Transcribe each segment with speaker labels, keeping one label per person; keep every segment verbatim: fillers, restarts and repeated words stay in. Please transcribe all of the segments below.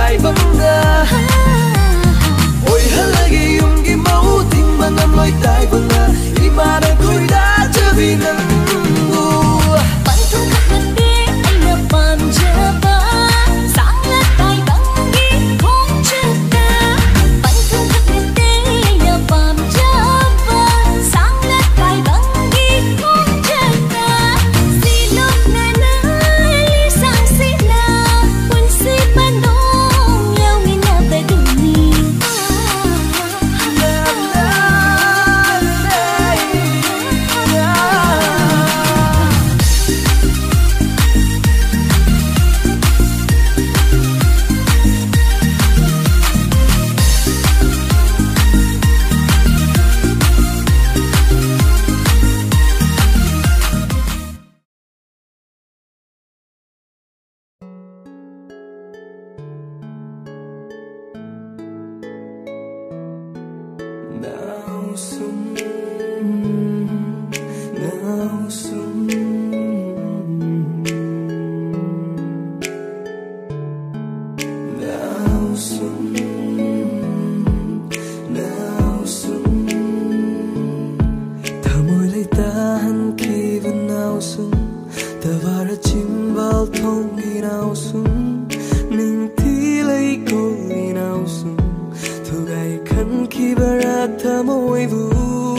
Speaker 1: tai vắng nga ôi halagi yumgi mau ting mangam loi tai vắng nga imana koi đã trở vì nắng
Speaker 2: bản thân khắc ngân đi anh là bàn chưa ba sáng là tai vắng đi không chưa ta bản thân khắc ngân đi anh là bàn chưa ba sáng là tai vắng đi không chưa ta si lúc ngày nay li sang si na quân si ban đông leo mi na về đường ni
Speaker 1: nào sung nào sung nào sung nào sung thả môi lấy ta hẳn khi vẫn nào sung ta và ra chim bao thông khi nào sung mình thi lấy cô khi nào sung thu gai khăn khi barat tha môi vu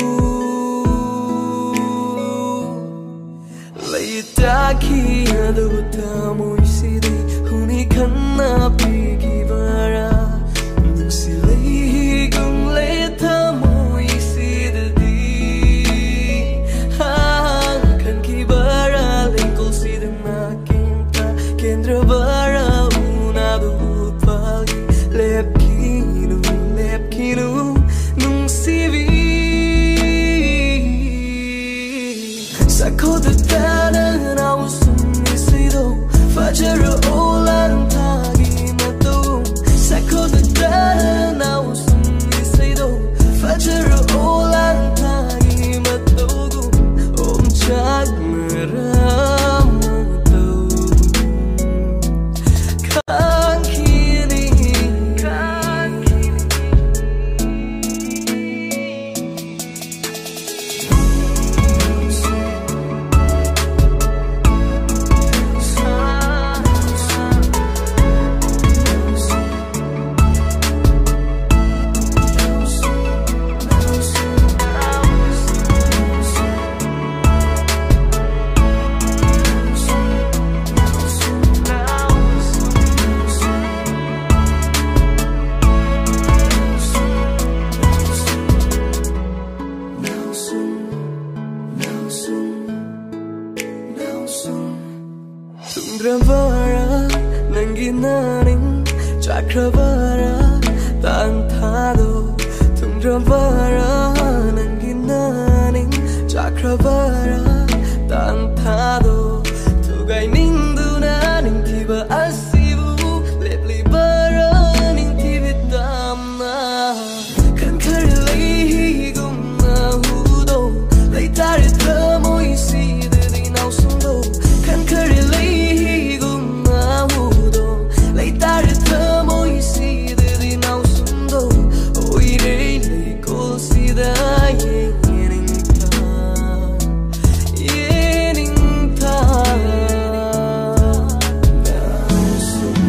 Speaker 1: lấy ta khi adu ta môi si đi huni khăn na pi khi bara nung si lấy gung lấy tha môi si đi ha khăn khi bara lên cô si đừng na kenta kendra bara una du pagi lep kinu lep kinu nung si vi sa ko de ta na nào sum ni si do fa jero olan ta gi ma do sa ko de ta na nào sum ni si do fa jero olan ta gi ma do om chak mera ma do kan kini kan Tungravara nanginaning Chakravara tantado Tungravara nanginaning Chakravara tantado Tugai ninduna ning tiba asivu Lepli bara ning tibitamna Kan kari lay gumna hudo Lay tari tamoi si didi nau sundo Kan kari lay gumna hudo Lay tari tamoi si didi nau sundo Oi rei lay kol si da yening ta Yening ta Now sum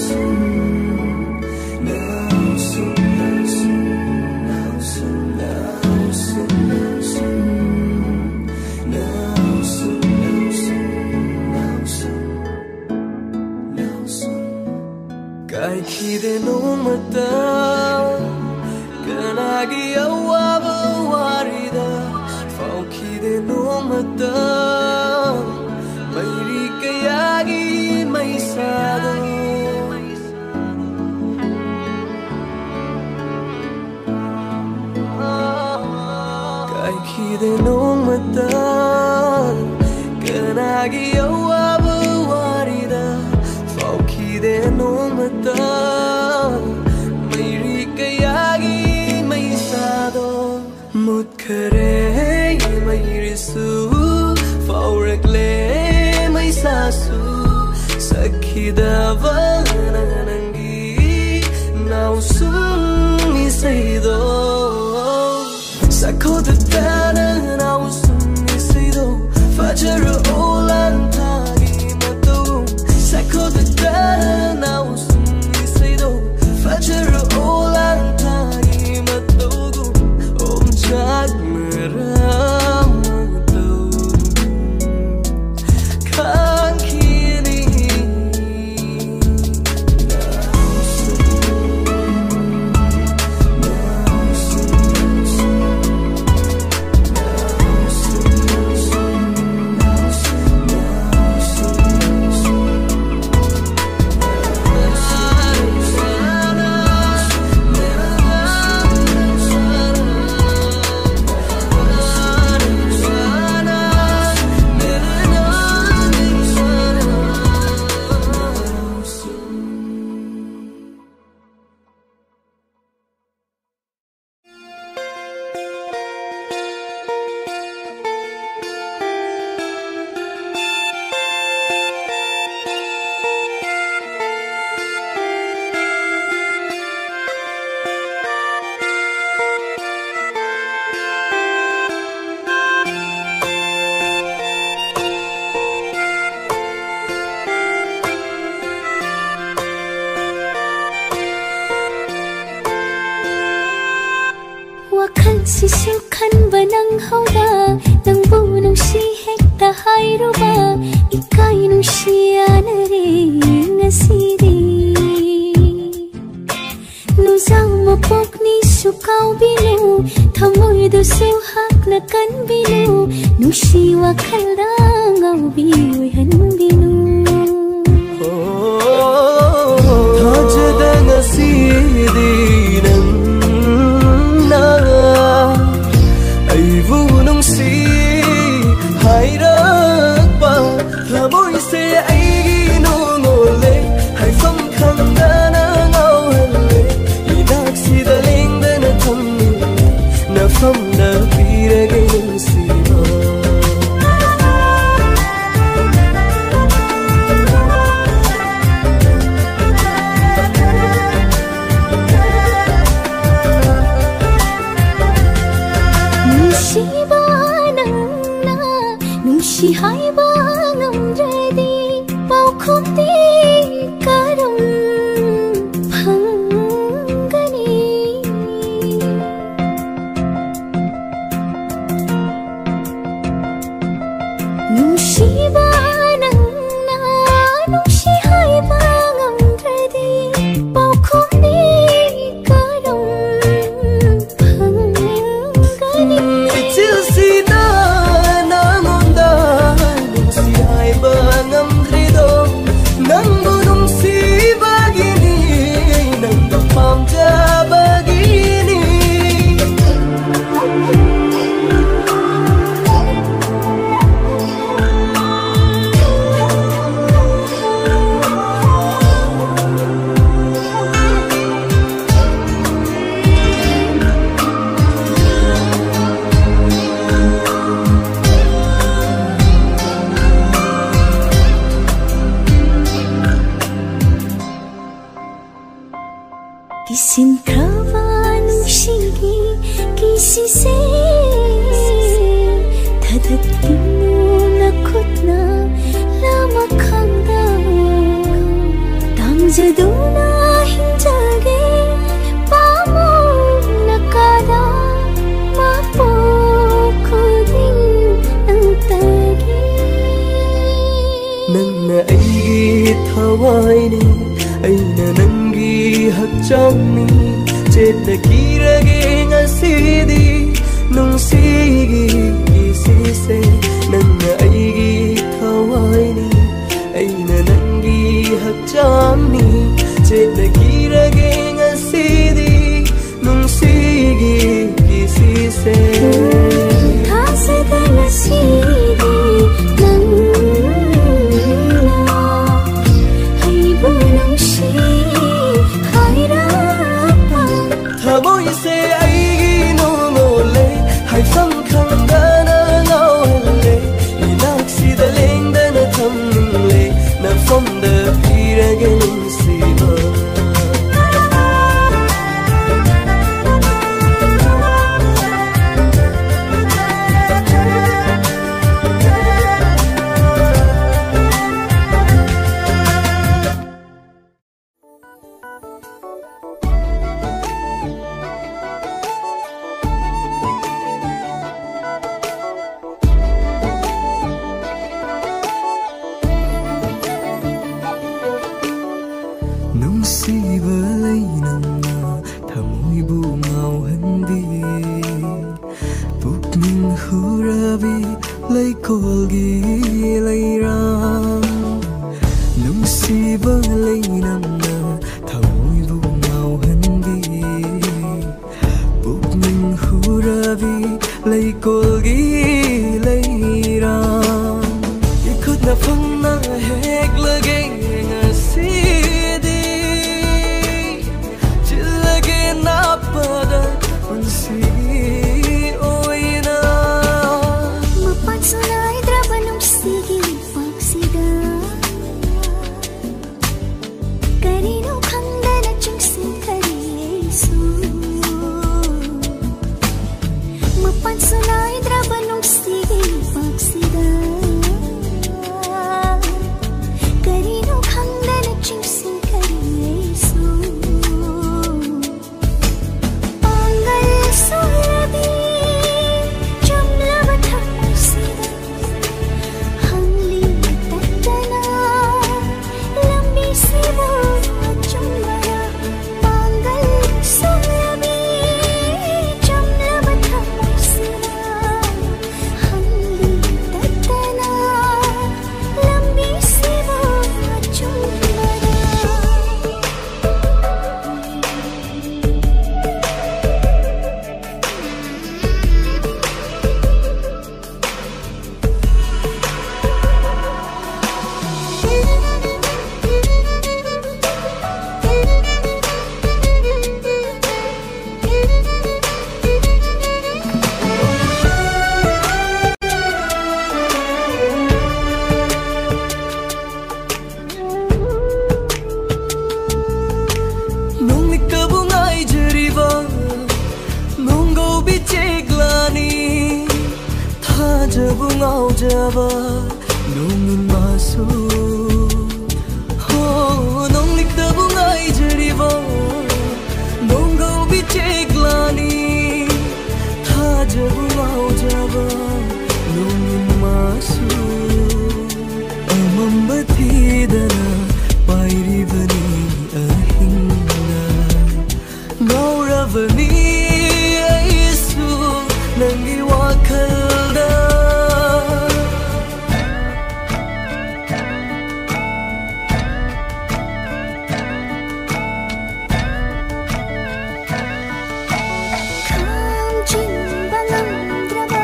Speaker 1: Now sum Now sum Now sum Now sum Now sum Now sum Now sum Kai khi de no mata Kanagi awaba warida Fau khi de no mata Mairi kayagi may sado Kai khi de no mata Kanagi awaba warida Fau khi de no mata Mairi kayagi may sado Mut kare mairi su Fau ragle may sasu Sakhida vana nangi sung isaido Sakota dana now sung isaido Fajara olan tagi mato Sakota dana now sung isaido Fajara olan tagi mato Om jag meram mato Kan kini
Speaker 2: Sisukan ba ng hawla ng bunong si hekta hayruba ikay nung siya na rin nasiri Nuzang mapok ni sukaw binu Tamoy do suhak na kan binu Nung siwa kalangaw biyoy han binu
Speaker 1: Tajada nga sidi ng Vunong si hayrakpa Thamoy se ai ginungole Hai phong khang da na ngao hale Inak si daling da na thamni Na pham na pirage nung si ma
Speaker 2: She hai ba ngam ready bao khom ti karam phangani Nung she ba nang na nung she hai ba ngam ready bao khom ti karam phangani
Speaker 1: Itil si na Bangam drido nang bunong si bagini nang papamja bagini
Speaker 2: Kisin kawan shigi kisi se Tadak dinu na kutna lama khangda Tamja duna hinjage pamo nakada Mapo kudin ang tagi
Speaker 1: Nang na aigi thawai ni ay na nangi hakchangni Chet na kirage nga sidi nung sige isise Nang na aigi thawai ni ay na nangi hakchangni Chet na kirage nga sidi nung sige isise
Speaker 2: Kasi ka na sidi nang
Speaker 1: Thamoy se hurabi leikolgi leirang nungsiba leinamna thamoibu ngauhanbi pukning hurabi leikolgi leirang ikhutna phangna hek lage ngasidi chilage napada unsigi oina
Speaker 2: mapan sunay drabanong sige pagsida karino khanda na chungsin karisu mapan sunay drabanong sige pagsida karino khanda na chungsin karisu angal surabi chamla thaksida hangli tatana lambi siwa chumara angal surabi chamla thaksida hangli tatana lambi siwa chumara
Speaker 1: nung ikabungay jariba nung go bicheglani thajabungau jaba nung masu ho nung ikabungay jariba nung go bicheglani thajabungau jaba nung masu amambathidana pairibani ahinga ngauravani aisu nangi wakhalda
Speaker 2: kham chin balam draba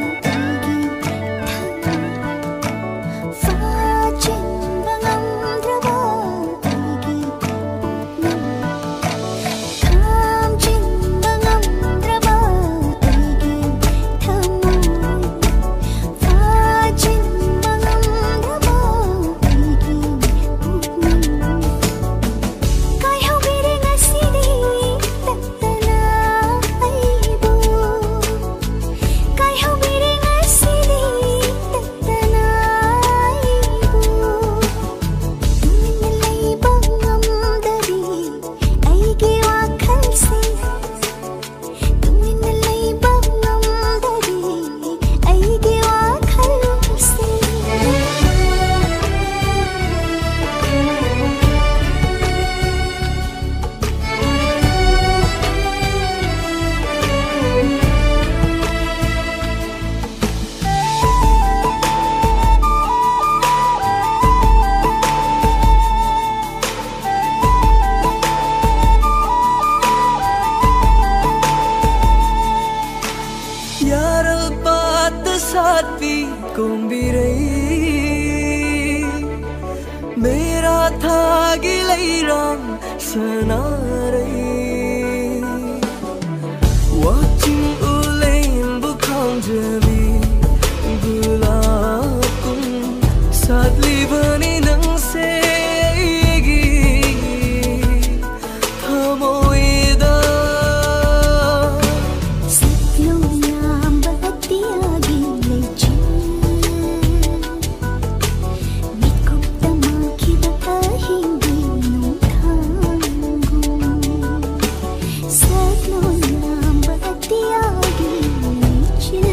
Speaker 2: fa chin balam draba kham chin balam draba thamoy fa chin balam draba kai hau bere ngasidi tatana aibu kai hau bere ngasidi tatana aibu tuminalay bangam dari aigi wakhal se tuminalay bangam dari aigi wakhal se
Speaker 1: yaral pat satpi kombirai mera thagi leirang sanarai watching ulain bukhang jabi gulakun sadli bani nang se thamoida
Speaker 2: Saklo yam bahati agi lechi Mikop tamaki bata hindi nung thangu Saklo yam bahati agi lechi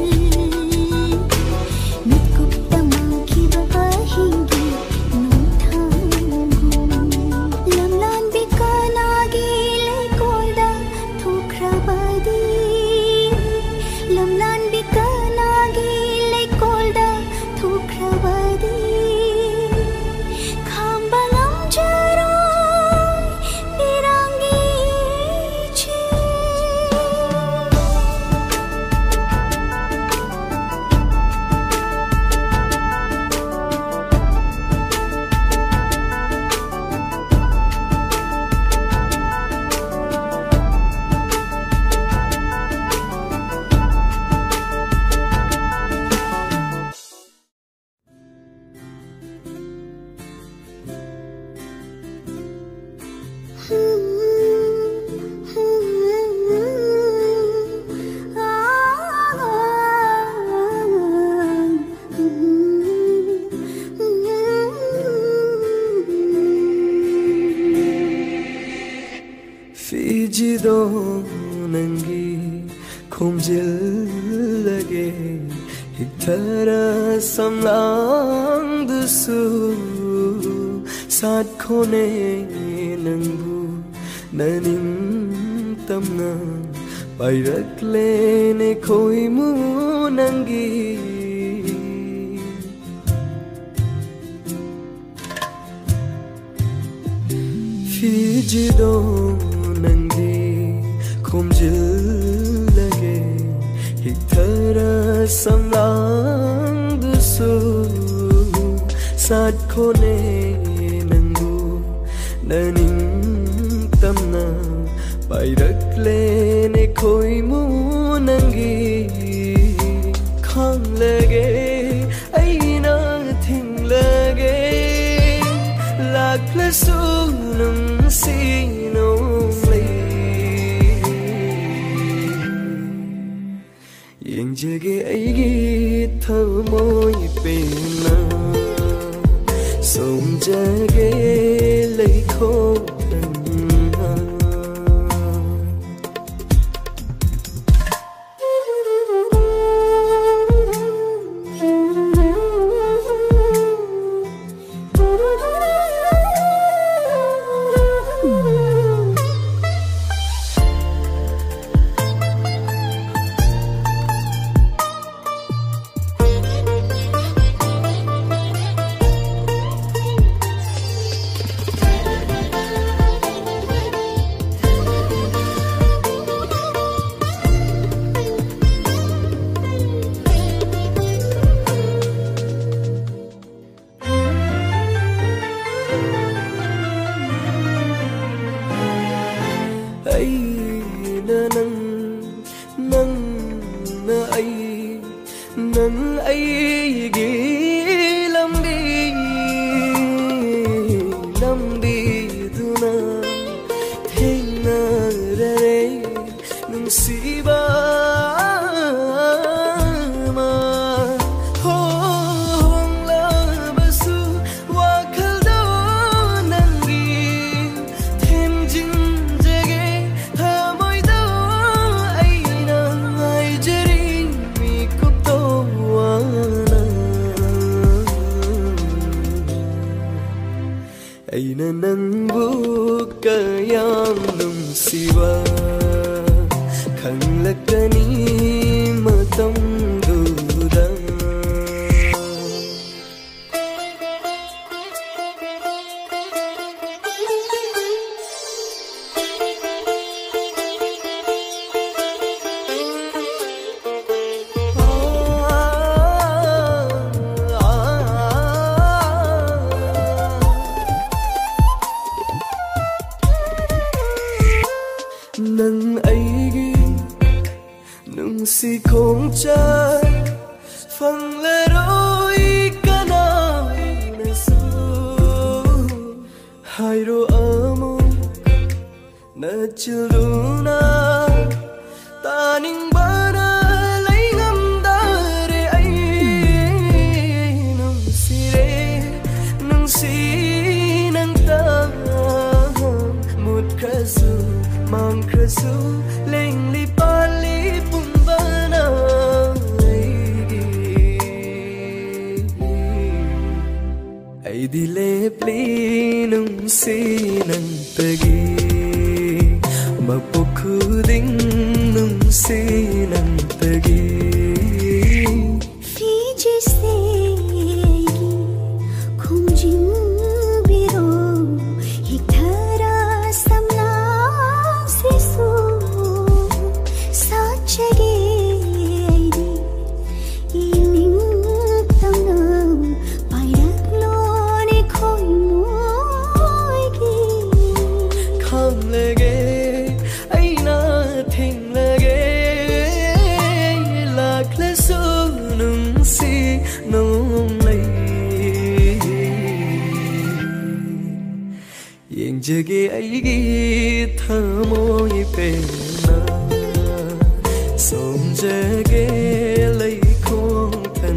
Speaker 2: Mikop tamaki bata hindi nung thangu Lamlan bikan agi lekolda thukrabadi lamlan bikan
Speaker 1: गे हिक्थरा समलांगदुसु साथ खोने नंगु ननिं तमना पाइरक्लेने खोइमु नंगी Fijido nangi khomjilage hiktara samlangdusu sat khone nangu naning tamna pairakle khoimu nangi khang lage aina thing lage lakla sunung sinong le yeng jage aigi thamoy pena som jage lei kho jage aigi thamoy pena som jage lai khong than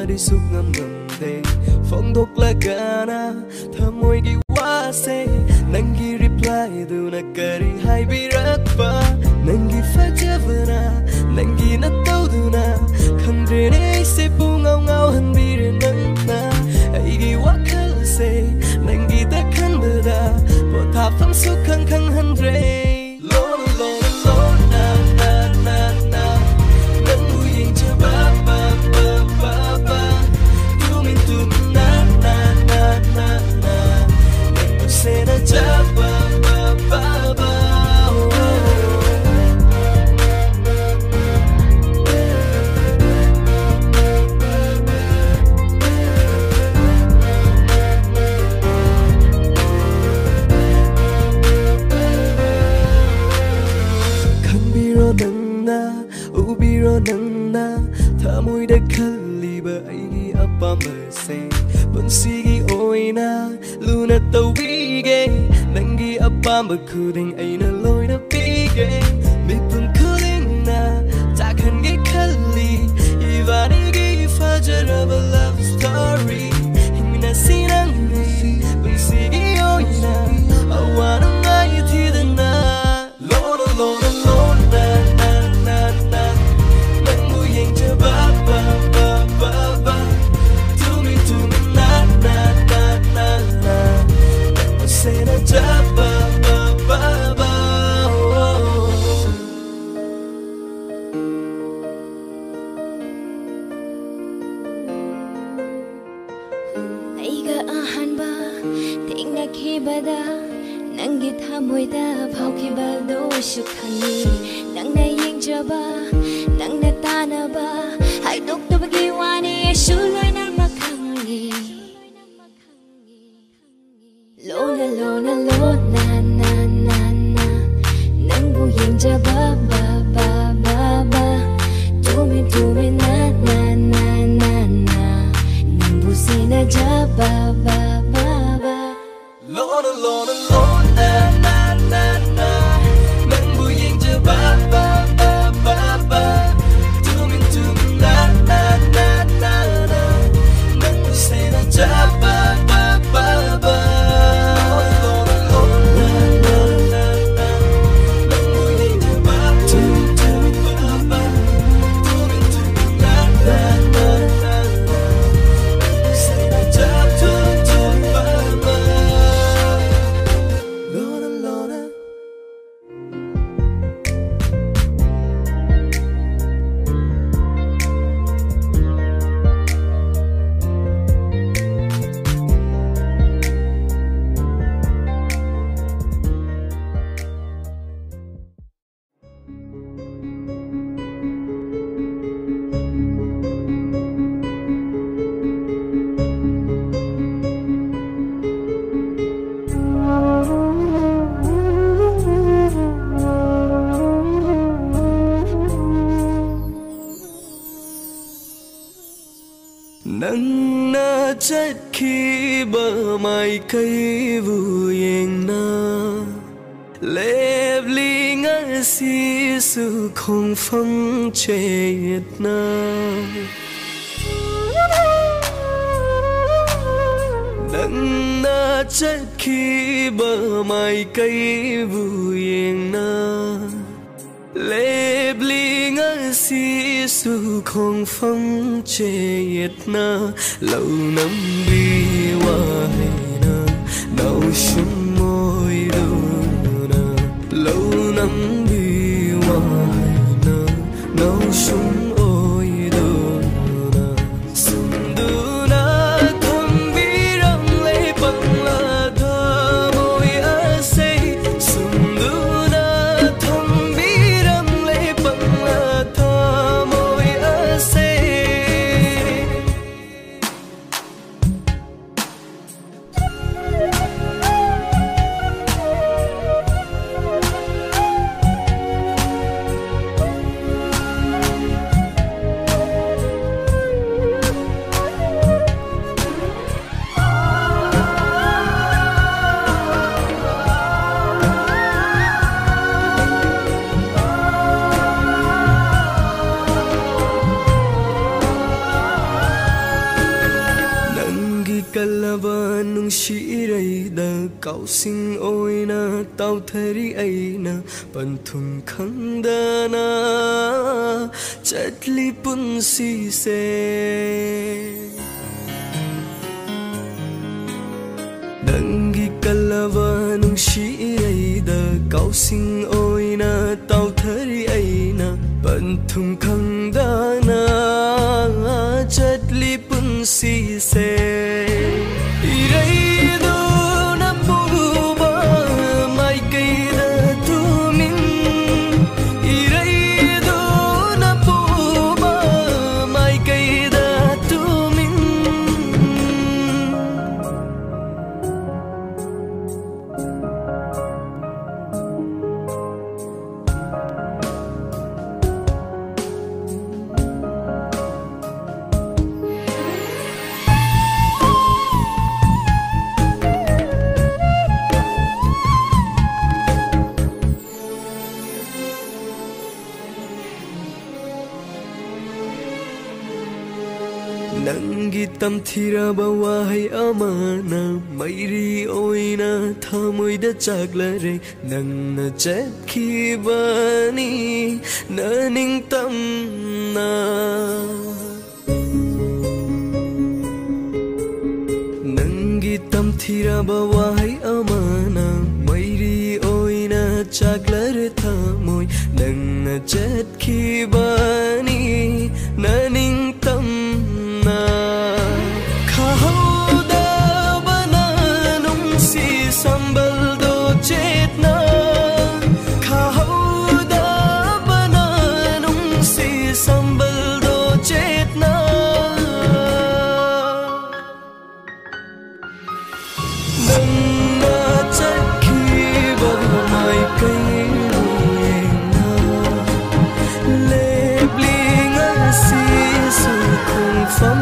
Speaker 1: ได้สุขงำงำเดฟองดกละกานะเธอมวยกี่ว่าเซนังกี่รีพลายดูนักกะรีให้ไปรักปะนังกี่ฟ้าเจวนะนังกี่นัดเต้าดูนะคันเรนไอเซปูเงาเงาหันบีเรนังนะไอ้กี่ว่าคัลเซนังกี่ตะคันเบดาพอทับทั้งสุขขังขังหันเรโลโลโลโลนานานานานังผู้หญิงจะบ้าบ้าบ้าบ้าบ้าดูมินดูมินนานานานานานังผู้เสนาจะบ้าบ้าบ้าบ้านังนาถ้ามวยได้คัลลีบะไอกีอัปปะเมเซบนซีกีโอยนาลูนาตะวีเกนังกีอัปปะมะคูดิงไอนาลอยนาปีเกมีปุ่นคูดิงนาจากคันกีคัลลีอีวานิกีฟาจาระบะ love story หิมนาซีนังนีบนซีกีโอยนาอาว่านังไงที่ดังนาโลโลโลโลนาba ba ba ba ba do me do me na na na na na say na ja ba ba ba ba ai ga ahan ba ting na khi ba da nang gi tha moi da phau khi ba do shu khani nang na yeng ja ba nang na ta na ba hai dok to bagi wani shu loi na ma khang ni lo na lo na lo na na na na nang bu yeng ja ba ba ba ba ba do me do me na na na na na nang bu se na ja ba ba ba ba lo na lo na lo na na na na nang bu yeng ja ba ba ba ba ba do me do me na na na na na nang bu se na ja ba ba ba ba lo na lo na na na na nang bu yeng ja ba do do ba ba do me do me na na na na nang bu se na ja do do ba ba lo na lo na nắng na chất khi bờ mai cây vui yên na lệp ly ngã si sự không phong chết na nắng na chất khi bờ mai cây vui yên na lệp ly ngã si sự không phong chết na lâu năm đi qua hay na đau sum môi đâu na lâu năm đi qua hay na đau sum ôi đâu na sum du na thầm bi răng lấy bằng là thơ môi ở say sum du na thầm bi răng lấy bằng là thơ môi ở say sing oina tau thari aina panthum khandana chatli punsi se nangi kalava nungshi aida kau sing oina tau thari aina panthum khandana chatli punsi se irai Nangi tam thiraba wahai amana mairi oina thamoida chaglare nangna chatkibani naning tamna Nangi tam thiraba wahai amana mairi oina chaglare thamoi nangna chatkibani naning tamna Khahauda bana nungsi sambal do chetna Khahauda bana nungsi sambal do chetna Nangna chakhiba mai kai ruina lebling asi su khung pham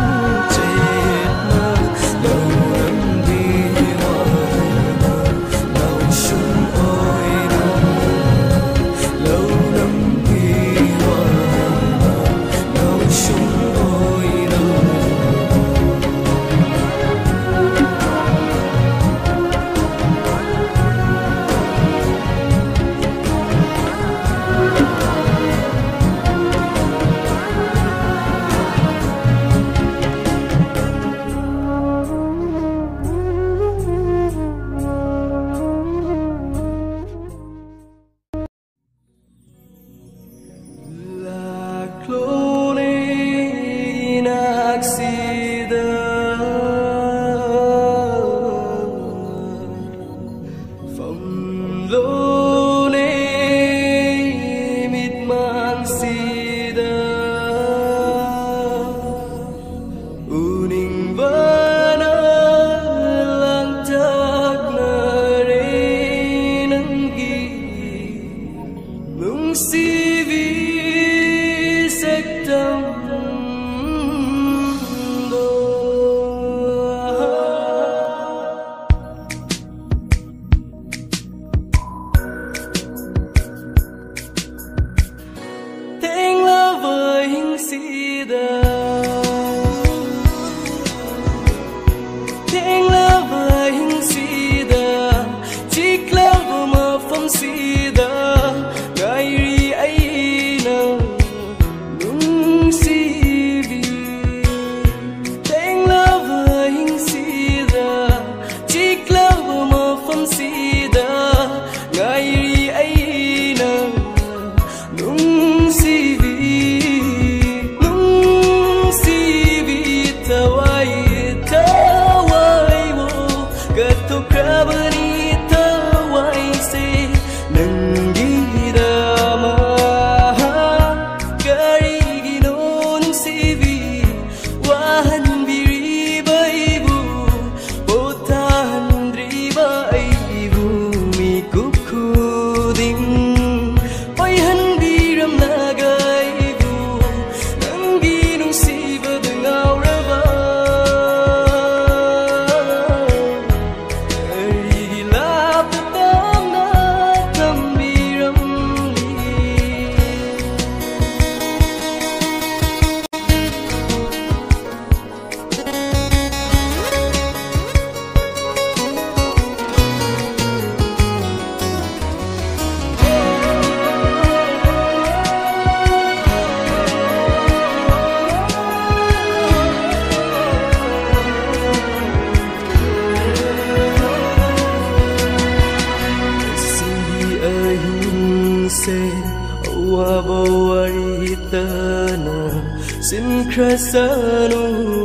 Speaker 1: waritana sinkrasanu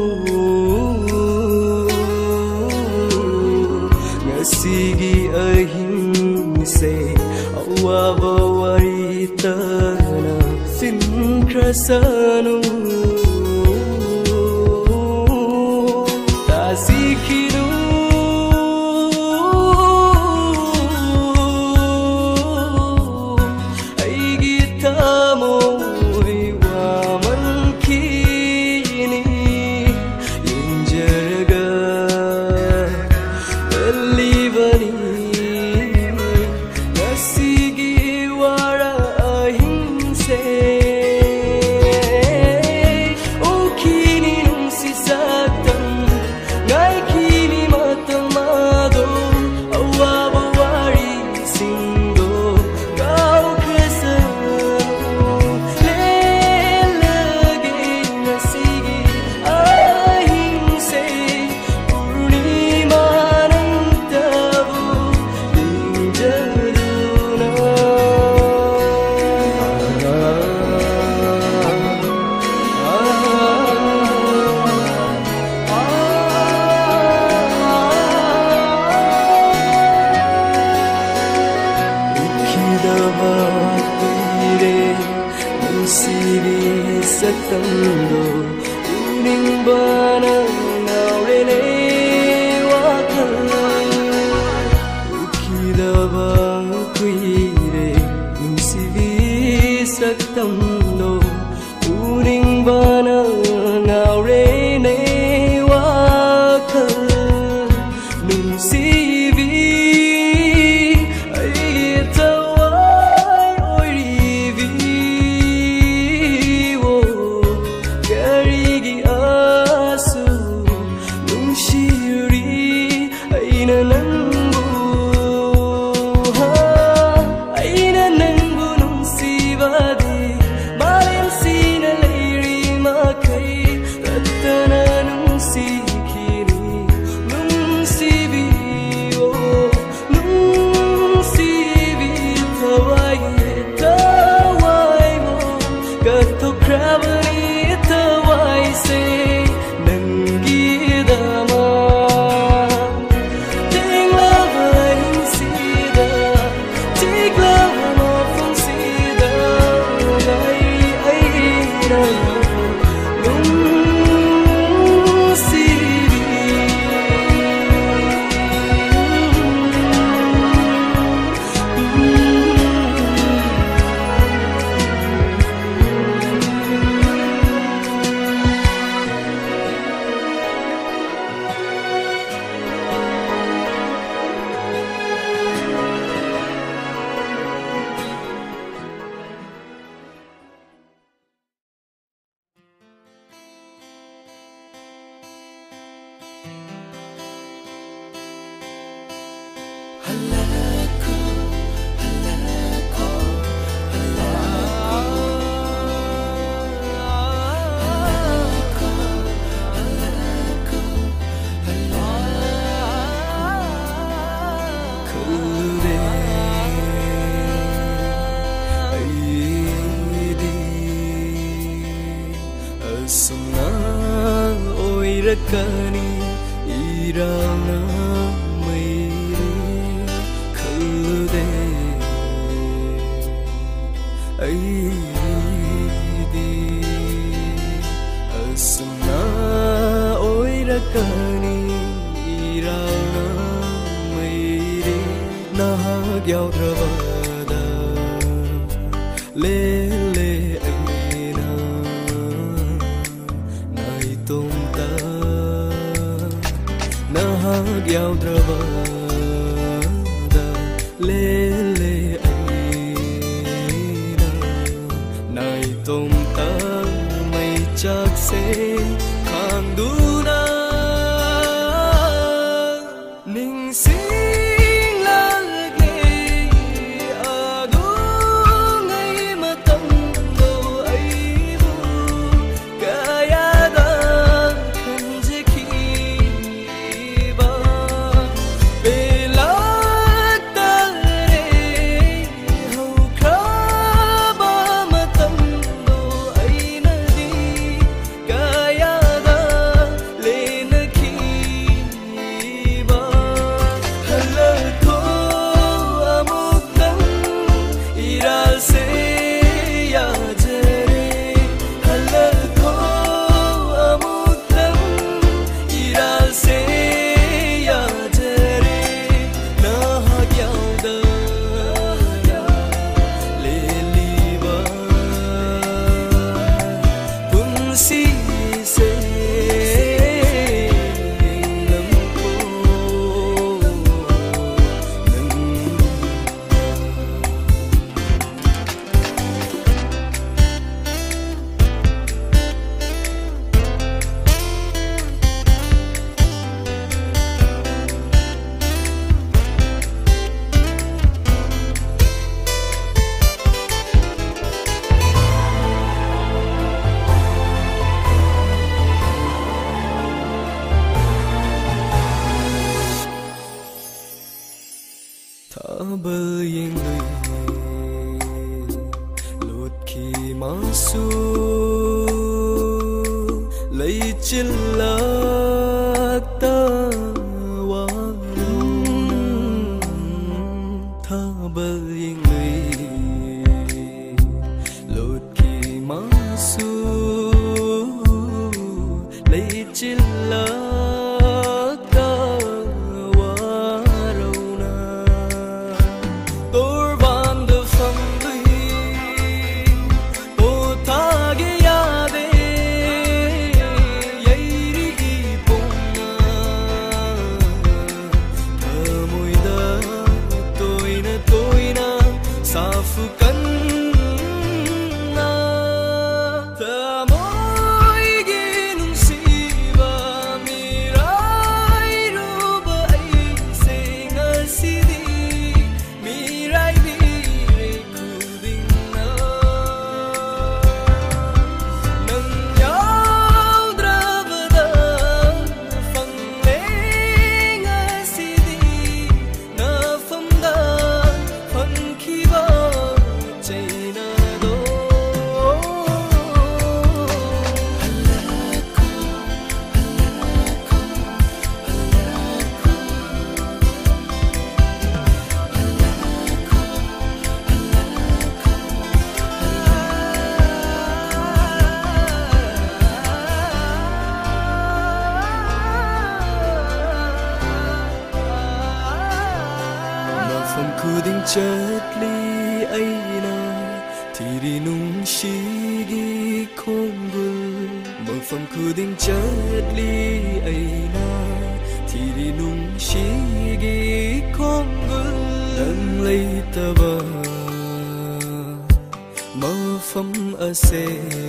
Speaker 1: ngasigi ahimse awaba waritana sinkrasanu tasikhiru khi mà su lấy chiếc lạc ta hoa tha bờ yên lì lột khi mà su lấy chiếc lạc ta hoa râu na tôi van được phần chợt ly ấy na thì đi nung shi gi không vui mở phòng khu đình chợt ly ấy na thì đi nung shi gi không vui đang lấy ta bờ mở phòng ở xe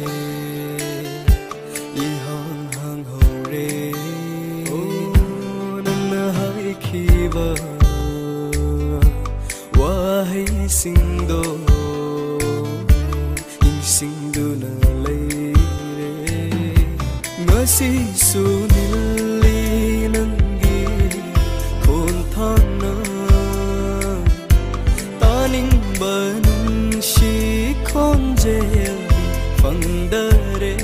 Speaker 1: đi hàng hàng hồ rê ô nâng hai khi vợ hay sinh đô in sinh đô na lấy ngỡ si su nili nâng gi khôn thang na ta ning bờ nung shi khôn dễ phăng đơ re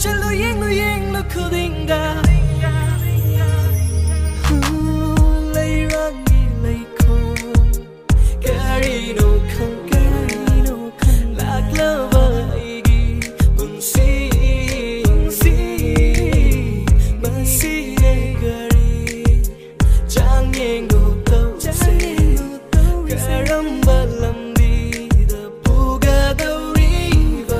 Speaker 1: lo yeng lo yeng lo kudinga lay rangi lay khôn kari no khang kari no khang lạc lava igi bung si bung si masi ne kari chang yeng no tau se karam balam di da puga dau riva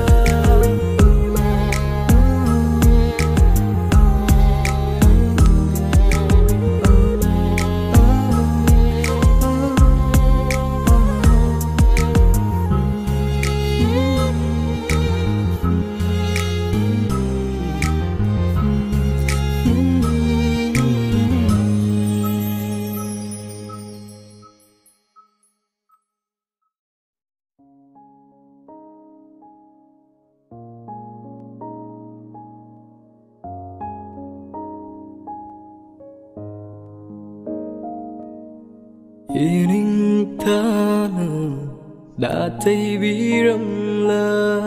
Speaker 1: Ining thana đã thấy bi ram la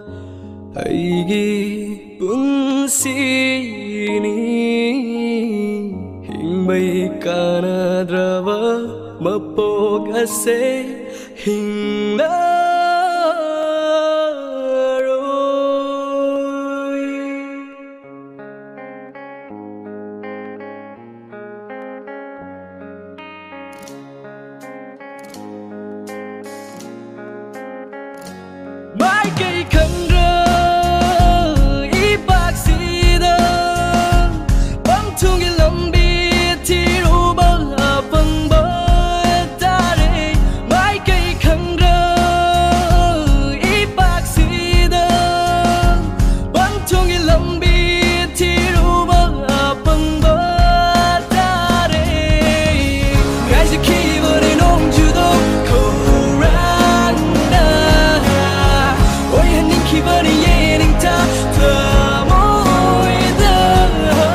Speaker 1: aigi bung si ni hing bay kana drava mapoga se hing na mãi cây khăn rơi ý bác sĩ đơn bắn chung cái lòng bi thì ru bơ là phần bơ ta đây mãi cây khăn rơi ý bác sĩ đơn bắn chung cái lòng bi thì ru bơ là phần bơ ta đây ngay từ khi vừa đến ông chưa đâu không ra khi vẫn yên anh ta thở môi thở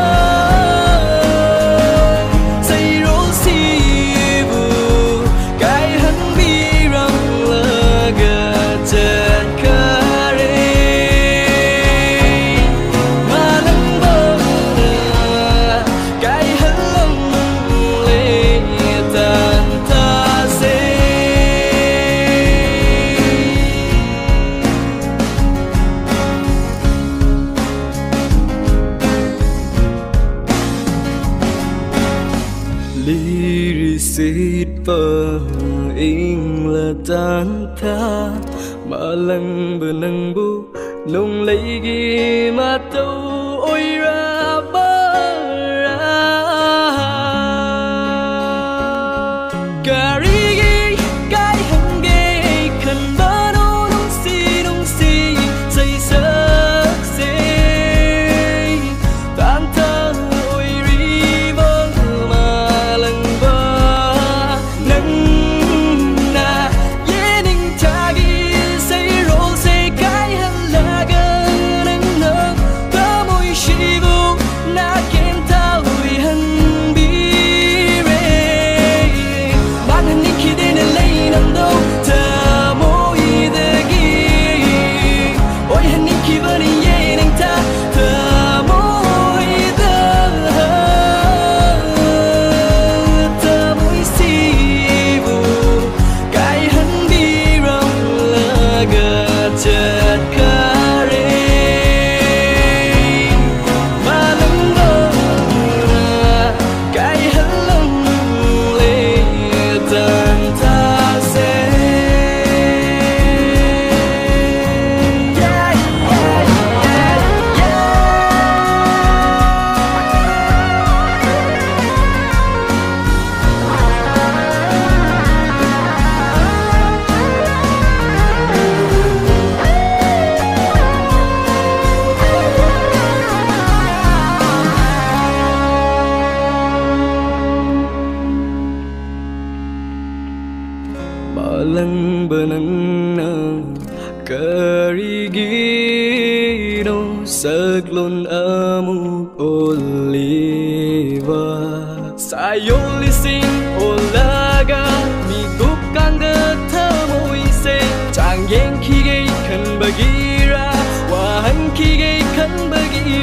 Speaker 1: say rối si vu cái hắn bi răng lơ gật chợt kare mà nắng bờ cái hắn lông lệ tan ta sẽ ly xịt bờ in là tan tha mà lần bờ nâng bu nông lấy ghi mà tâu ôi ra bờ ra cà ri ghi cái hăng ghê khẩn bờ nô nông si nông si say sơ xê tan thơ ôi ri vơ mà lần bờ nắng nở kari gino sắc lon amu oliva sayoli sing olaga mi gup kanga thamoi se chang yen khi gây khăn bagira wa han khi gây khăn bagi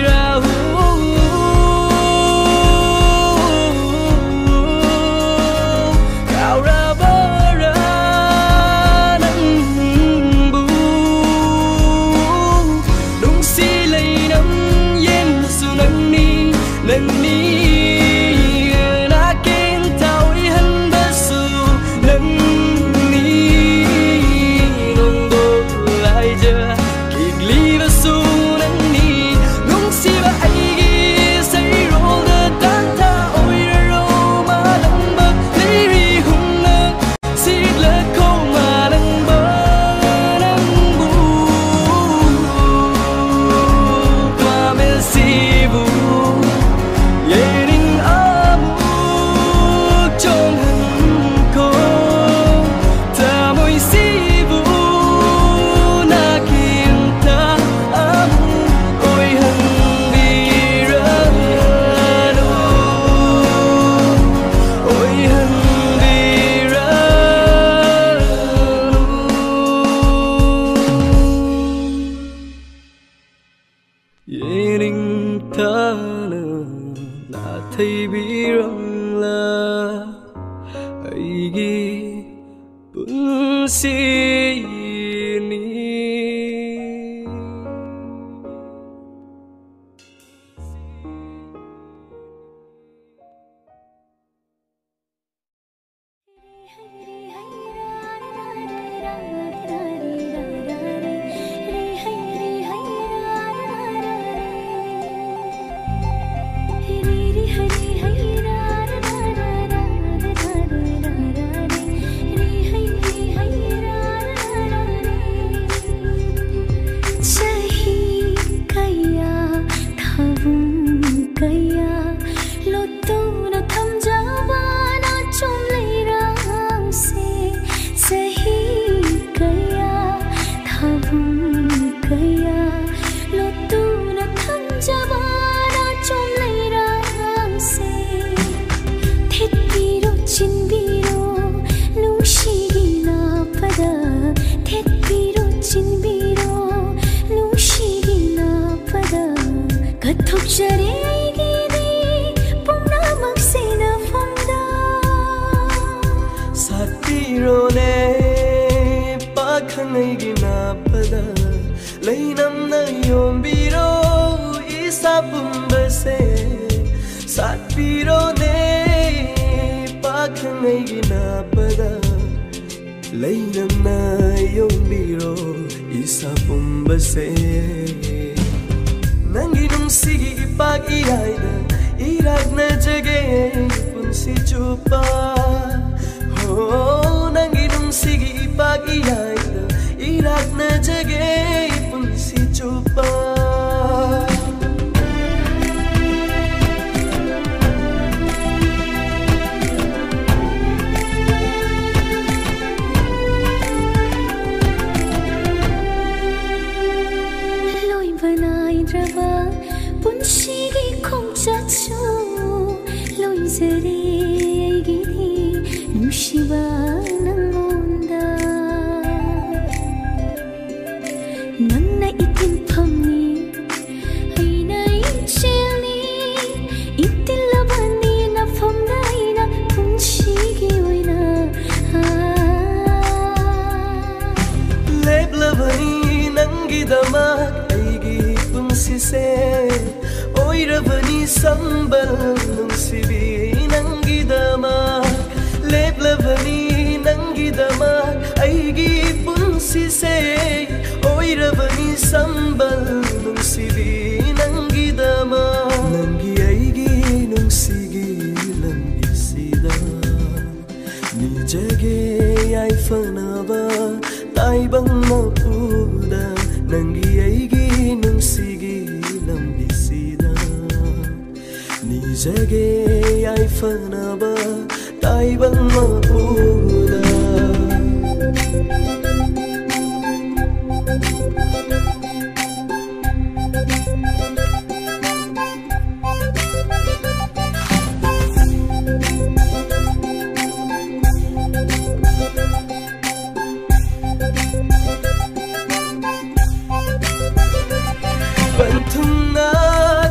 Speaker 1: Vẫn thương ai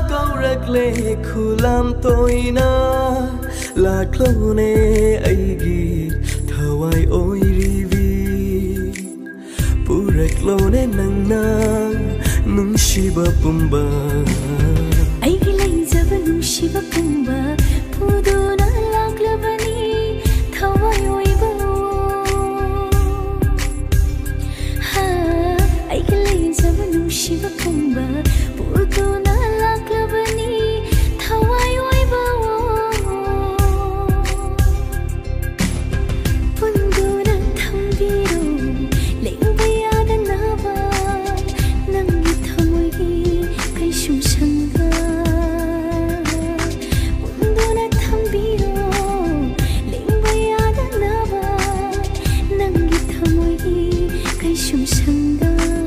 Speaker 1: ꯂꯥꯛꯂꯣꯅꯦ ꯑꯩꯒꯤ ꯊꯋꯥꯏ ꯑꯣꯏꯔꯤꯕꯤ ꯄꯨꯔꯛꯂꯣꯅꯦ ꯅꯪꯅ ꯅꯨꯡꯁꯤꯕ ꯄꯨꯝꯕ
Speaker 2: ꯑꯩꯒꯤ ꯂꯩꯖꯕ ꯅꯨꯡꯁꯤꯕ ꯄꯨꯝꯕ ꯄꯨꯗꯨꯅ ꯂꯥꯛꯂꯕꯅꯤ ꯊꯋꯥꯏ ꯑꯣꯏꯕ ꯑꯩꯒꯤ ꯂꯩꯖꯕ ꯅꯨꯡꯁꯤꯕ ꯄꯨꯝꯕ ꯄꯨꯗꯨꯅ ꯂꯥꯛꯂꯕꯅꯤ ꯊꯋꯥꯏ ꯑꯣꯏꯕ ꯄꯨꯟꯗꯨꯅ ꯊꯝꯕꯤꯔꯣ ꯂꯦꯡꯕ ꯌꯥꯗꯅꯕ ꯅꯪꯒꯤ ꯊꯃꯣꯏꯒꯤ ꯀꯩꯁꯨꯝ ꯁꯪꯒ ꯄꯨꯟꯗꯨꯅ ꯊꯝꯕꯤꯔꯣ ꯂꯦꯡꯕ ꯌꯥꯗꯅꯕ ꯅꯪꯒꯤ ꯊꯃꯣꯏꯒꯤ ꯀꯩꯁꯨꯝ ꯁꯪꯒ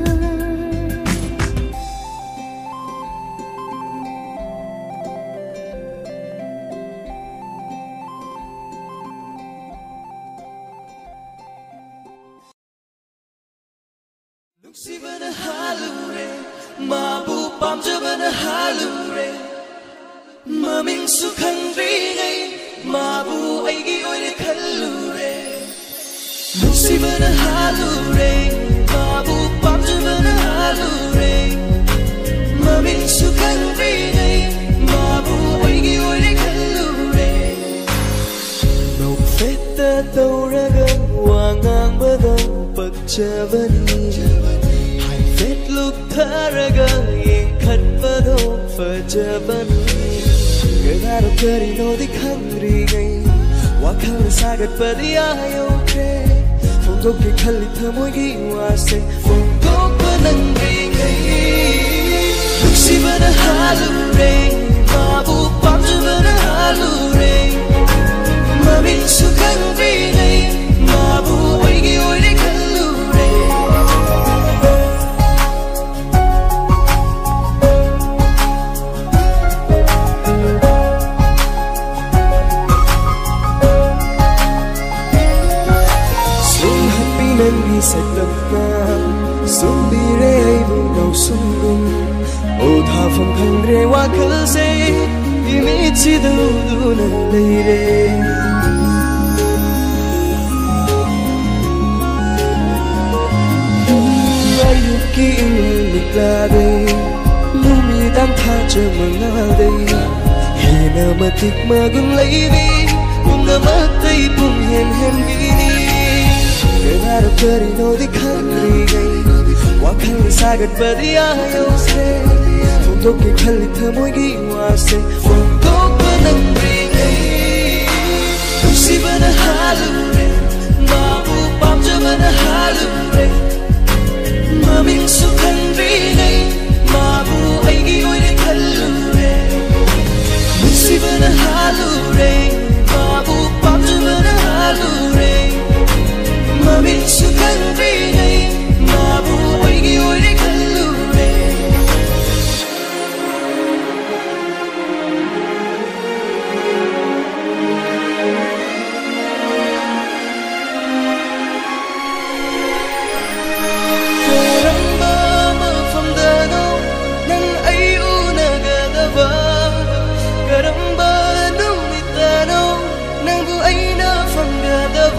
Speaker 1: ꯅꯨꯡꯁꯤꯕꯅ ꯍꯥꯜꯂꯨꯔꯦ ꯃꯥꯕꯨ ꯄꯥꯝꯖꯕꯅ ꯍꯥꯜꯂꯨꯔꯦ ꯃꯃꯤꯡꯁꯨ ꯈꯪꯗ꯭ꯔꯤꯉꯩ ꯃꯥꯕꯨ ꯑꯩꯒꯤ ꯑꯣꯏꯅ ꯈꯜꯂꯨꯔꯦ ꯅꯨꯡꯁꯤꯕꯅ ꯍꯥꯜꯂꯨꯔꯦ ꯃꯥꯕꯨ ꯄꯥꯝꯖꯕꯅ ꯍꯥꯜꯂꯨꯔே ꯃꯃꯤꯡꯁꯨ ꯈꯪꯗ꯭ꯔꯤꯉꯩ ꯃꯥꯕꯨ ꯑꯩꯒꯤ ꯑꯣꯏꯅ ꯈꯜꯂꯨꯔꯦ ꯅꯣꯛꯐꯦꯠꯇ ꯇꯧꯔꯒ ꯋꯥ ꯉꯥꯡꯕꯗ ꯄꯛꯆꯕꯅꯤ ꯍꯥꯏꯐꯦꯠ ꯂꯨꯛꯊꯔꯒ ꯌꯦꯡꯈꯠꯄꯗꯣ ꯐꯖꯕꯅꯤ ꯀꯅꯥꯅꯣ ꯀꯔꯤꯅꯣꯗꯤ ꯈꯪꯗ꯭ꯔꯤꯉꯩ ꯋꯥꯈꯜꯅ ꯁꯥꯒꯠꯄꯗꯤ ꯑꯥꯌꯧꯈ꯭ꯔꯦ ꯐꯣꯡꯗꯣꯛꯀꯦ ꯈꯜꯂꯤ ꯊꯃꯣꯏꯒꯤ ꯋꯥꯁꯦ ꯐꯣꯡꯗꯣꯛꯄ ꯅꯪꯗ꯭ꯔꯤꯉꯩ ꯅꯨꯡꯁꯤꯕꯅ ꯍꯥꯜꯂꯨꯔꯦ ꯃꯥꯕꯨ ꯄꯥꯝꯖꯕꯅ ꯍꯥꯜꯂꯨꯔꯦ ꯃꯃꯤꯡꯁꯨ ꯈꯪꯗ꯭ꯔꯤꯉꯩ ꯃꯥꯕꯨ ꯑꯩꯒꯤ ꯑꯣꯏꯅ ꯈꯜꯂꯨꯔꯦ ꯅꯪꯒꯤ ꯁꯛꯇꯝꯅ ꯁꯨꯝꯕꯤꯔꯦ ꯑꯩꯕꯨ ꯉꯥꯎꯁꯨꯝꯒꯨꯝ ꯎꯊꯥꯐꯝ ꯈꯪꯗ꯭ꯔꯦ ꯋꯥꯈꯜꯁꯦ ꯏꯃꯤꯠꯁꯤꯗ ꯎꯗꯨꯅ ꯂꯩꯔꯦ ꯑꯌꯨꯛꯀꯤ ꯏꯪꯂ ꯂꯤꯛꯂꯥꯗꯩ ꯅꯨꯃꯤꯗꯥꯡ ꯊꯥꯖꯃꯉꯥꯜꯗꯩ ꯍꯦꯟꯅ ꯃꯇꯤꯛ ꯃꯒꯨꯟ ꯂꯩꯕꯤ ꯄꯨꯝꯅꯃꯛꯇꯩ ꯄꯨꯝꯍꯦꯟ ꯍꯦꯟꯕꯤꯅꯤ 그나로 그리노디 칸리게이 와칸리 사긋바디 아요세 폰도끼 칼리 터모이기 와세 폰도끼 낭리게이 누시바나 할루레 마부 밤자바나 할루레 마밍수 칸리게이 마부 아이기 오이레 칼루레 누시바나 할루레 마부 밤자바나 할루레 마음이 수간비네 마부 아이기 오이레 칼루레 그런바 마음다노 난 아이 우나가다바 그런바 눈이다노 난부 아이나 방가다바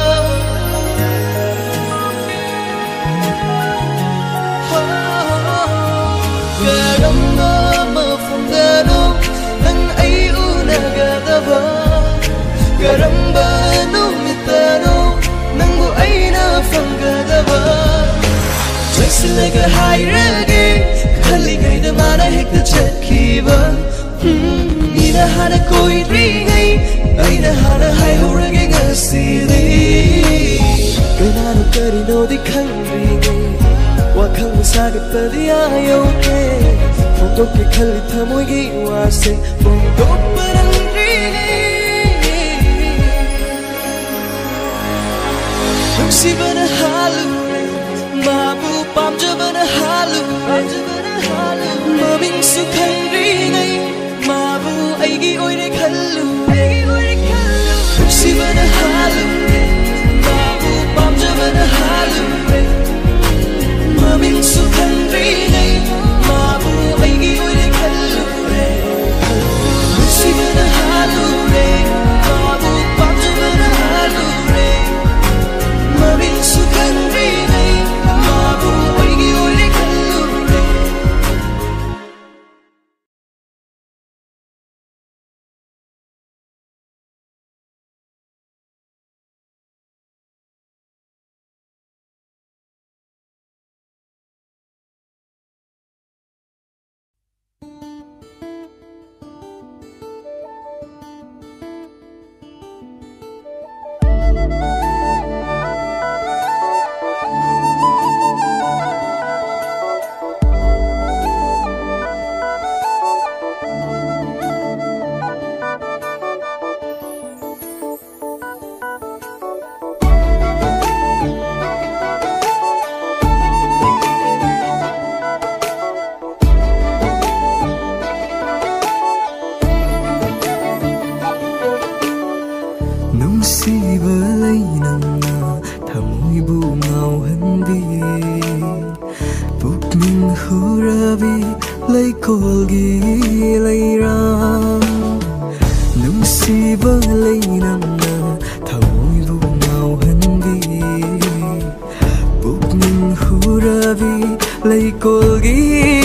Speaker 1: Karamba numitano nangbu aina fangadaba Jaisalaga hairage khaligaida mana hekta chakhiba Ina hana koi ringai aina hana haihorage ngasidi Kanano karinodi khangringai wakhang sagatpadi ayoke Fondokki khali thamoigi wase Fondokpa Nuksibana halure mabu pamjabana halure mamingsu khanringai mabu aigi oire khallure Nuksibana halure mabu pamjabana halure mamingsu khanringai mabu aigi oire khallure Nuksibana halure ꯅꯨꯡꯁꯤꯕ ꯂꯩ ꯅꯪꯅ ꯊꯃꯣꯏꯕꯨ ꯉꯥꯎꯍꯟꯕꯤ ꯄꯨꯛꯅꯤꯡ ꯍꯨꯔꯕꯤ ꯂꯩꯀꯣꯜꯒꯤ ꯂꯩꯔꯥꯡ ꯅꯨꯡꯁꯤꯕ ꯂꯩ ꯅꯪꯅ ꯊꯃꯣꯏꯕꯨ ꯉꯥꯎꯍꯟꯕꯤ ꯄꯨꯛꯅꯤꯡ ꯍꯨꯔꯕꯤ ꯂꯩꯀꯣꯜꯒꯤ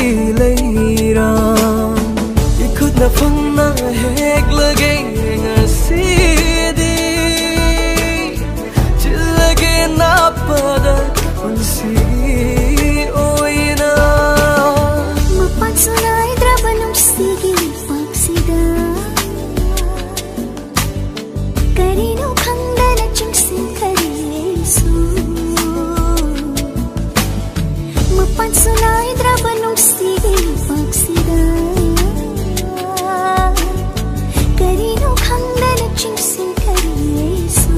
Speaker 1: ꯂꯩꯔꯥꯡ 이खु나 펑나 해글게 ngasi디 질라게 나빠다 운시 오이나
Speaker 2: mapansunay drabanong sige pagsida karino khanda na chingsin karesu mapansunay drabanong sige pagsida karino khanda na chingsin karesu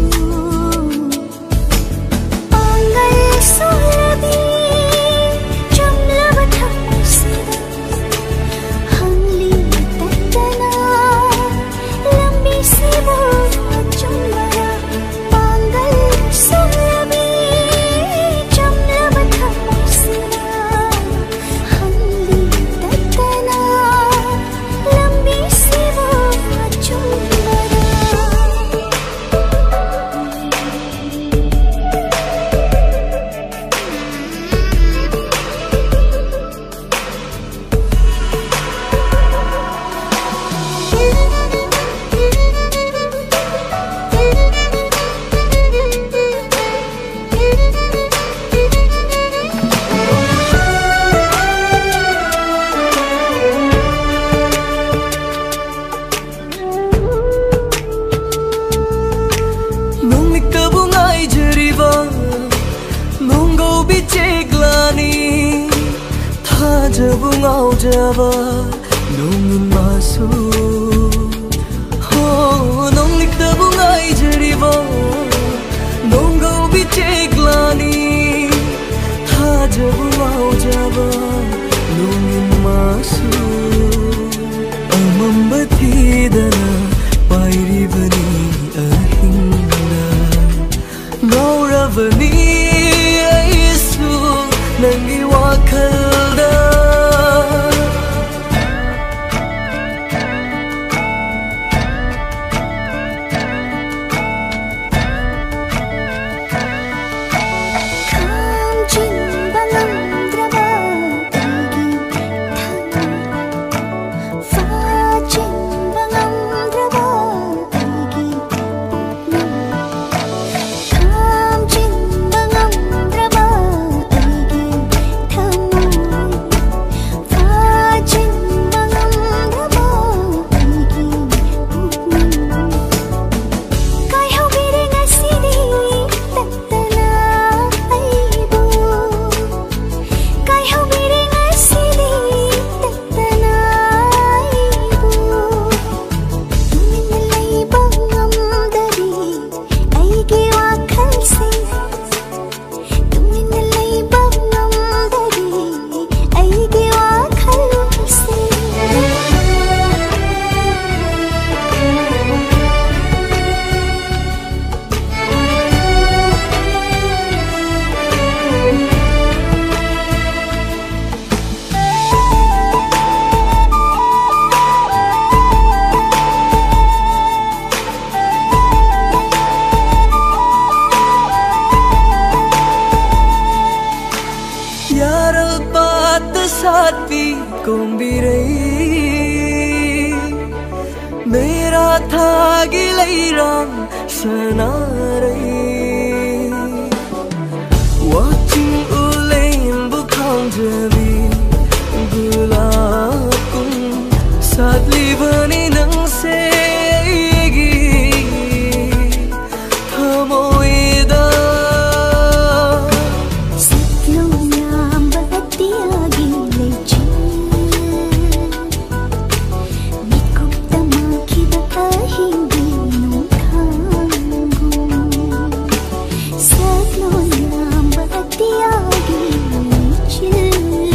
Speaker 2: pangal sulabi chamlaba thapsida hangli tatana lambi sibo chumbara pangal sulabi chamlaba thapsida hangli tatana lambi sibo chumbara
Speaker 1: nung ikabungay jariba nung go bicheglani thajabungao jaba nung masu ho nung ikabungay jariba nung go bicheglani thajabungao jaba nung masu amambathidana pairibani ahinga ngauravani aisu nangi wakhalda
Speaker 2: kamjin balam draba fajin balam draba kamjin balam draba fajin balam draba kai hau bire ngasidi tatana aibu kai hau bire ngasidi tatana aibu tuminalay bangam dari aigi wakal se tuminalay bangam dari aigi wakal se
Speaker 1: yaral pat satpi kombirai mera thagi lairang sanarai watching ulain bukhang jabi gulakun sadli bani nang segi thamoida
Speaker 2: Siklonyam bahatiagi lechi Mikup tamaki batahingi nung kanggu Siklonyam bahatiagi lechi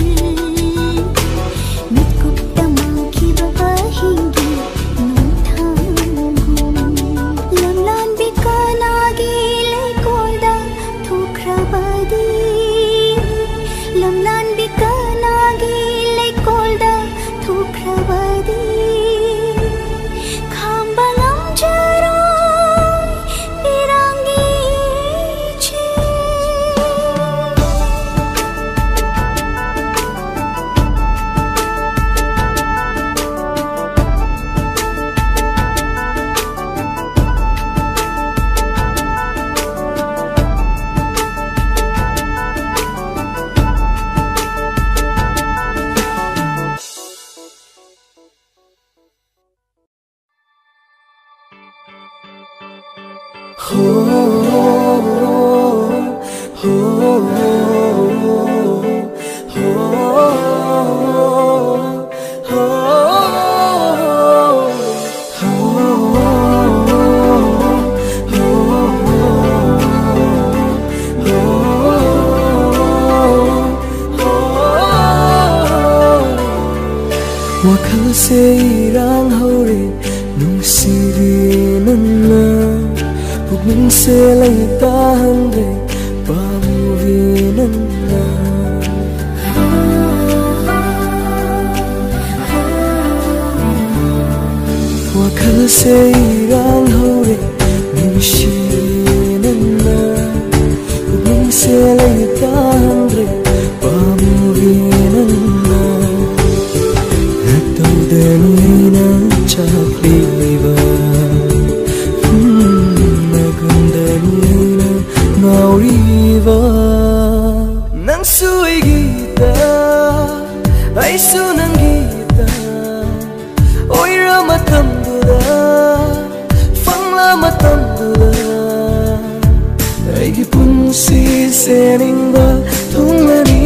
Speaker 1: wakhalse irang hore nungsirinanna pugmin se laitahandre pamuvinanna wakhalse irang hore nungsirinanna pugmin se laitahandre pamuvinanna Nina chakliva, nagundanina nauriva. Nang sui gita, ay sunang gita. Oy ramatam dura, fangla matam dura. Ay gipunsi seningba tunglani.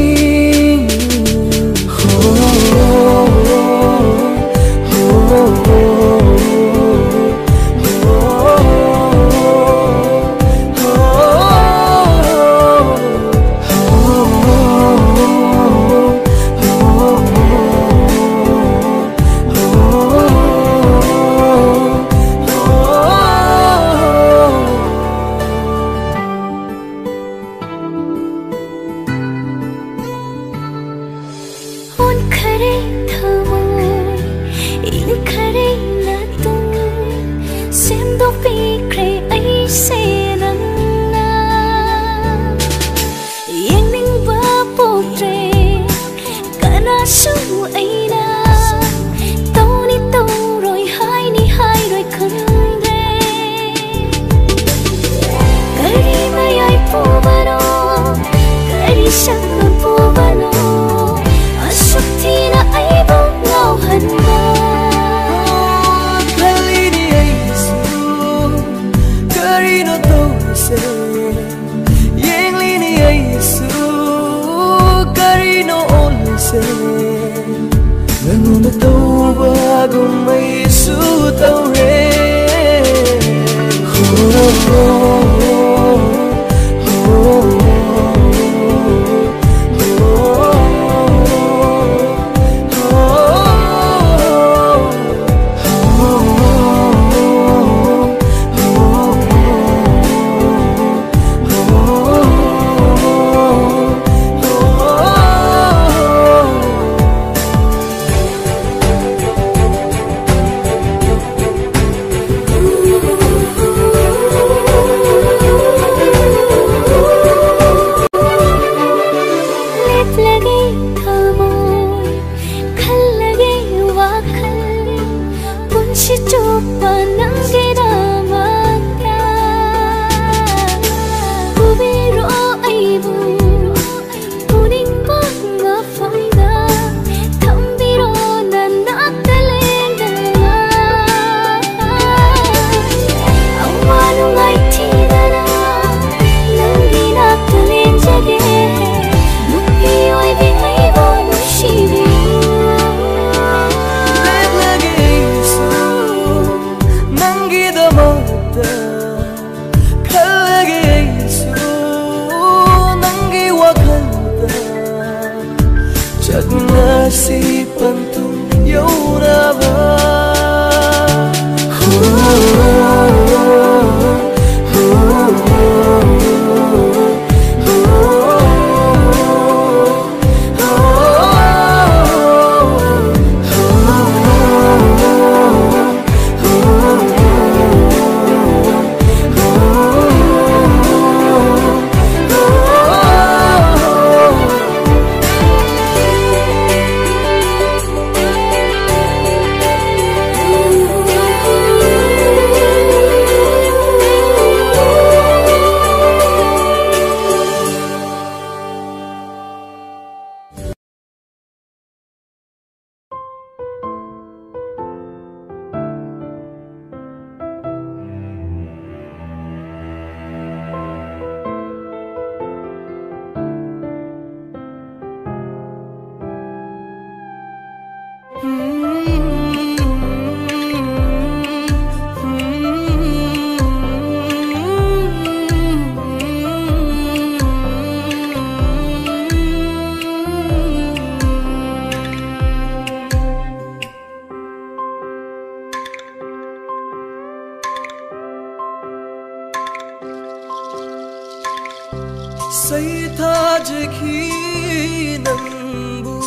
Speaker 1: say tha je khi nang bu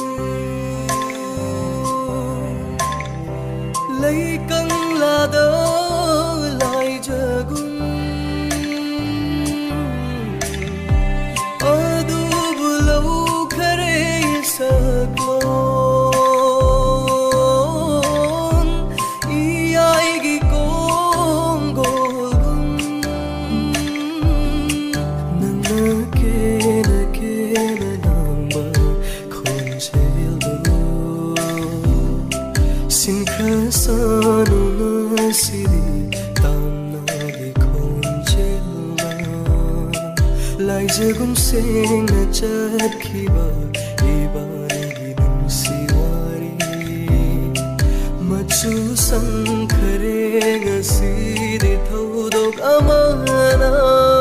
Speaker 1: lấy căng là đỡ lại giờ gung ở du bu lâu khare sa klon i ai gi kong gol gung nang na ke na ke na nang ba khon chel lo sin kha sa no na si di tam na gi khon chel la lai je gung sing na chat khi ba i ba gi nung si wari machu sang khare nga si di thau dok amana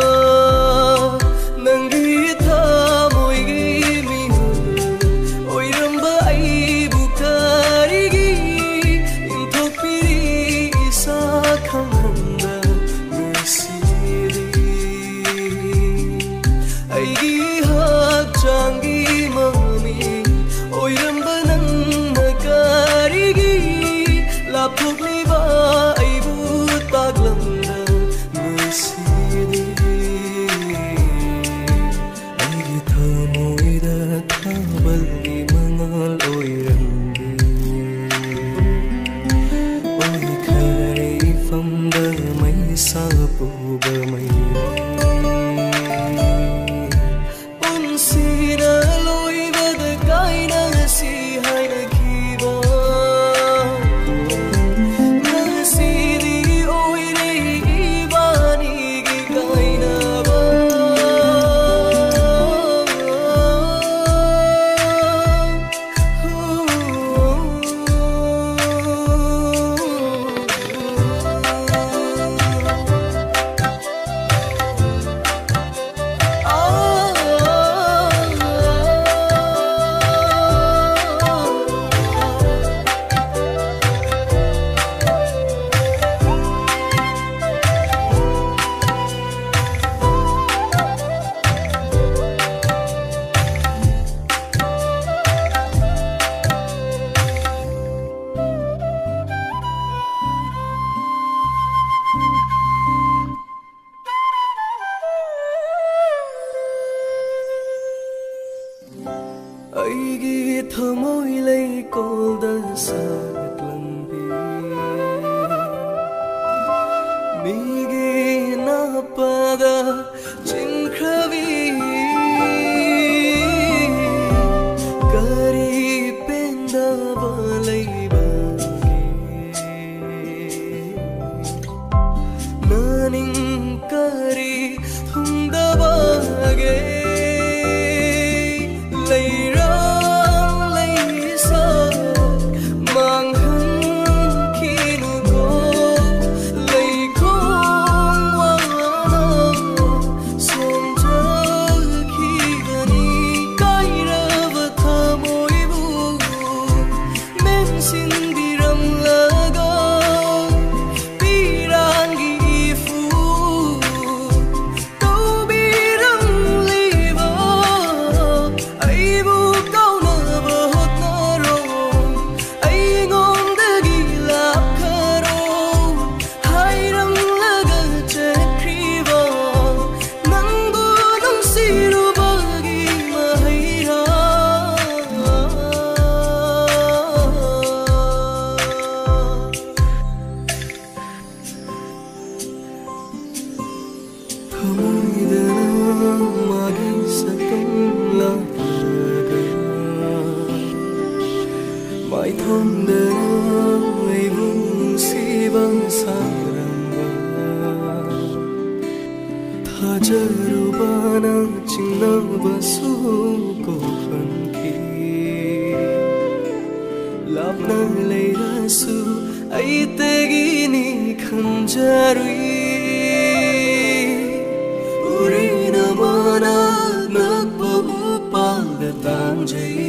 Speaker 1: nang gi tha moi gi mi oi ram ba ai bu kari gi in thok pi sa khang handa me si di ai gi ha chang gi mami oi ram ba nang na kari gi la phok li ba ai bu tak lam da me si di ai gi tha moi da tha bal gi mangal oi ram di oi khare pham da mai sa pu ba mai un si na loi ba da kai na si hai na khi ba na si di oi nei i ba ni gi kai na ba aigi thamoi lei kol da sagat lambi migi na pada chin khavi kari penda balai bangi naning kari thunda bage lấy răng lấy sa mang hân khi nụ cô lấy không hoa xuân chờ khi gần cái ra vật thơ môi bu men xin đi rầm la ga pi rang gi phu câu bi răng li ba ai bu câu na ba hot na ro ai ngon de gi la kha ro hai rang la ga che kri ba nang bu nung si ru ba gi ma hai ra thamoi da ma gi sa tum la mai thon da ai bu si bang sa ram ba tha jaru ba na ching na ba su ko phan ki lap na le ra su ai te gi ni khan jarui uri na mana nak ba bu pa da tam jai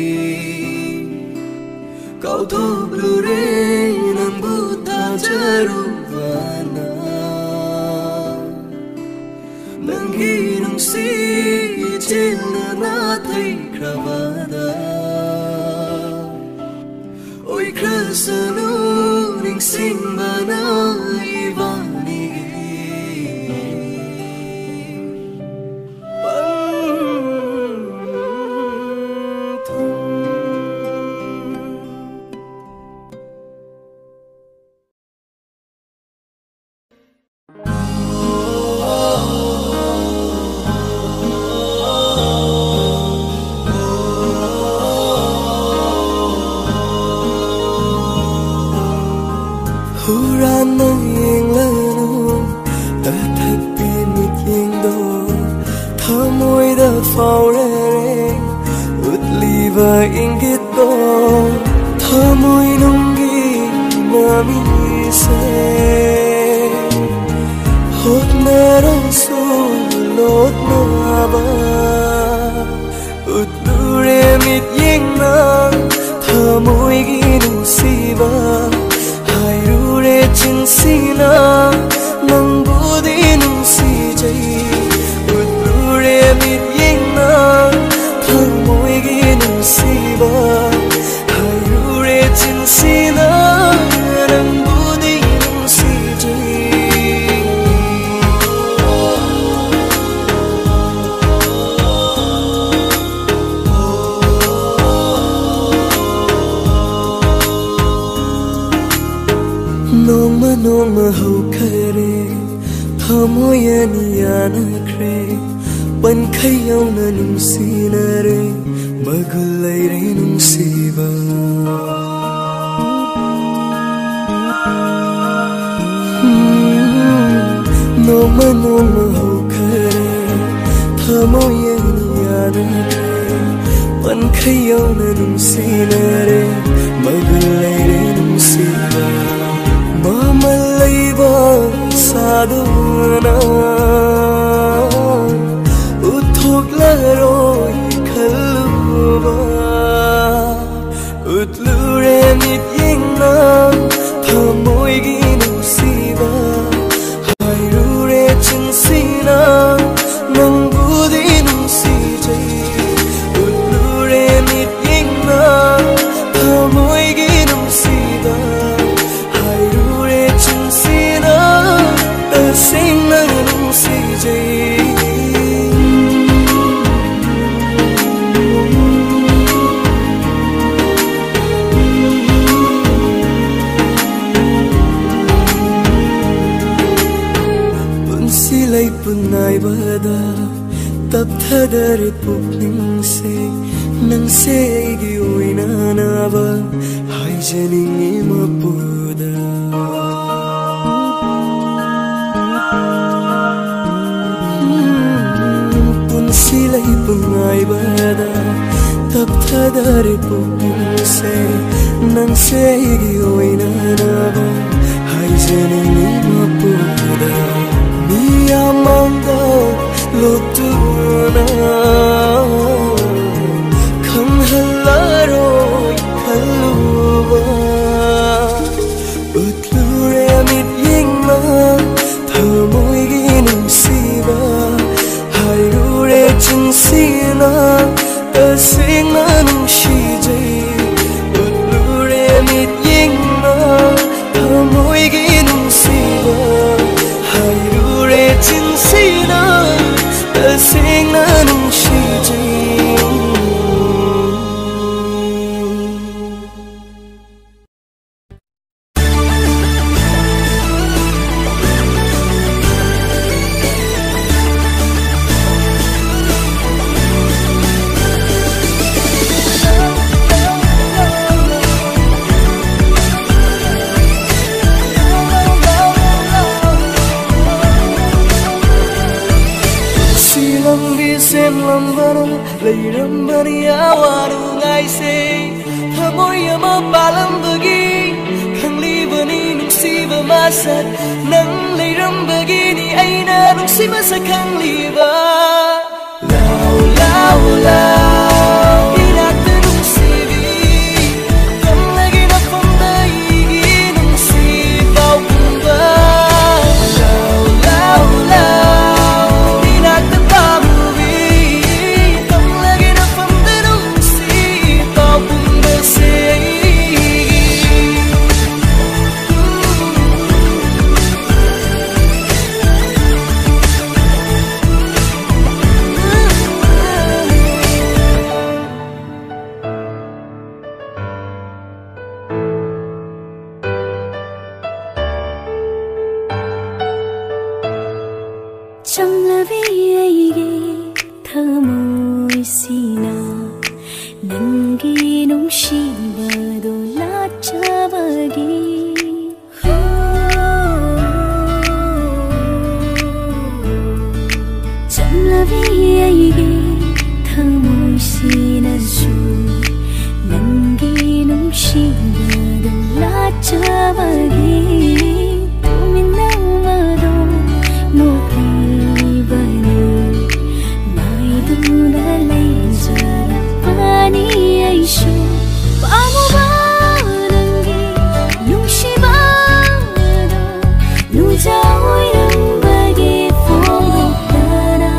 Speaker 1: kau thok lu re nam bu ta jaru vana nang hi nang si chilna na thai kravada oi krasanu ning sing bana ivani
Speaker 2: ꯅꯨꯡꯁꯤꯕꯗ ꯂꯥꯠꯆꯕꯒꯤ ꯇꯨꯃꯤꯟꯅꯕꯗꯣ ꯅꯣꯛꯂꯤꯕꯅꯤ ꯉꯥꯏꯗꯨꯅ ꯂꯩꯖꯔꯛꯄꯅꯤ ꯑꯩꯁꯨ ꯄꯥꯝꯃꯨꯕ ꯅꯪꯒꯤ ꯅꯨꯡꯁꯤꯕꯗꯣ ꯅꯨꯡꯖꯥ ꯑꯣꯏꯔꯝꯕꯒꯤ ꯐꯣꯡꯗꯣꯛꯇꯅ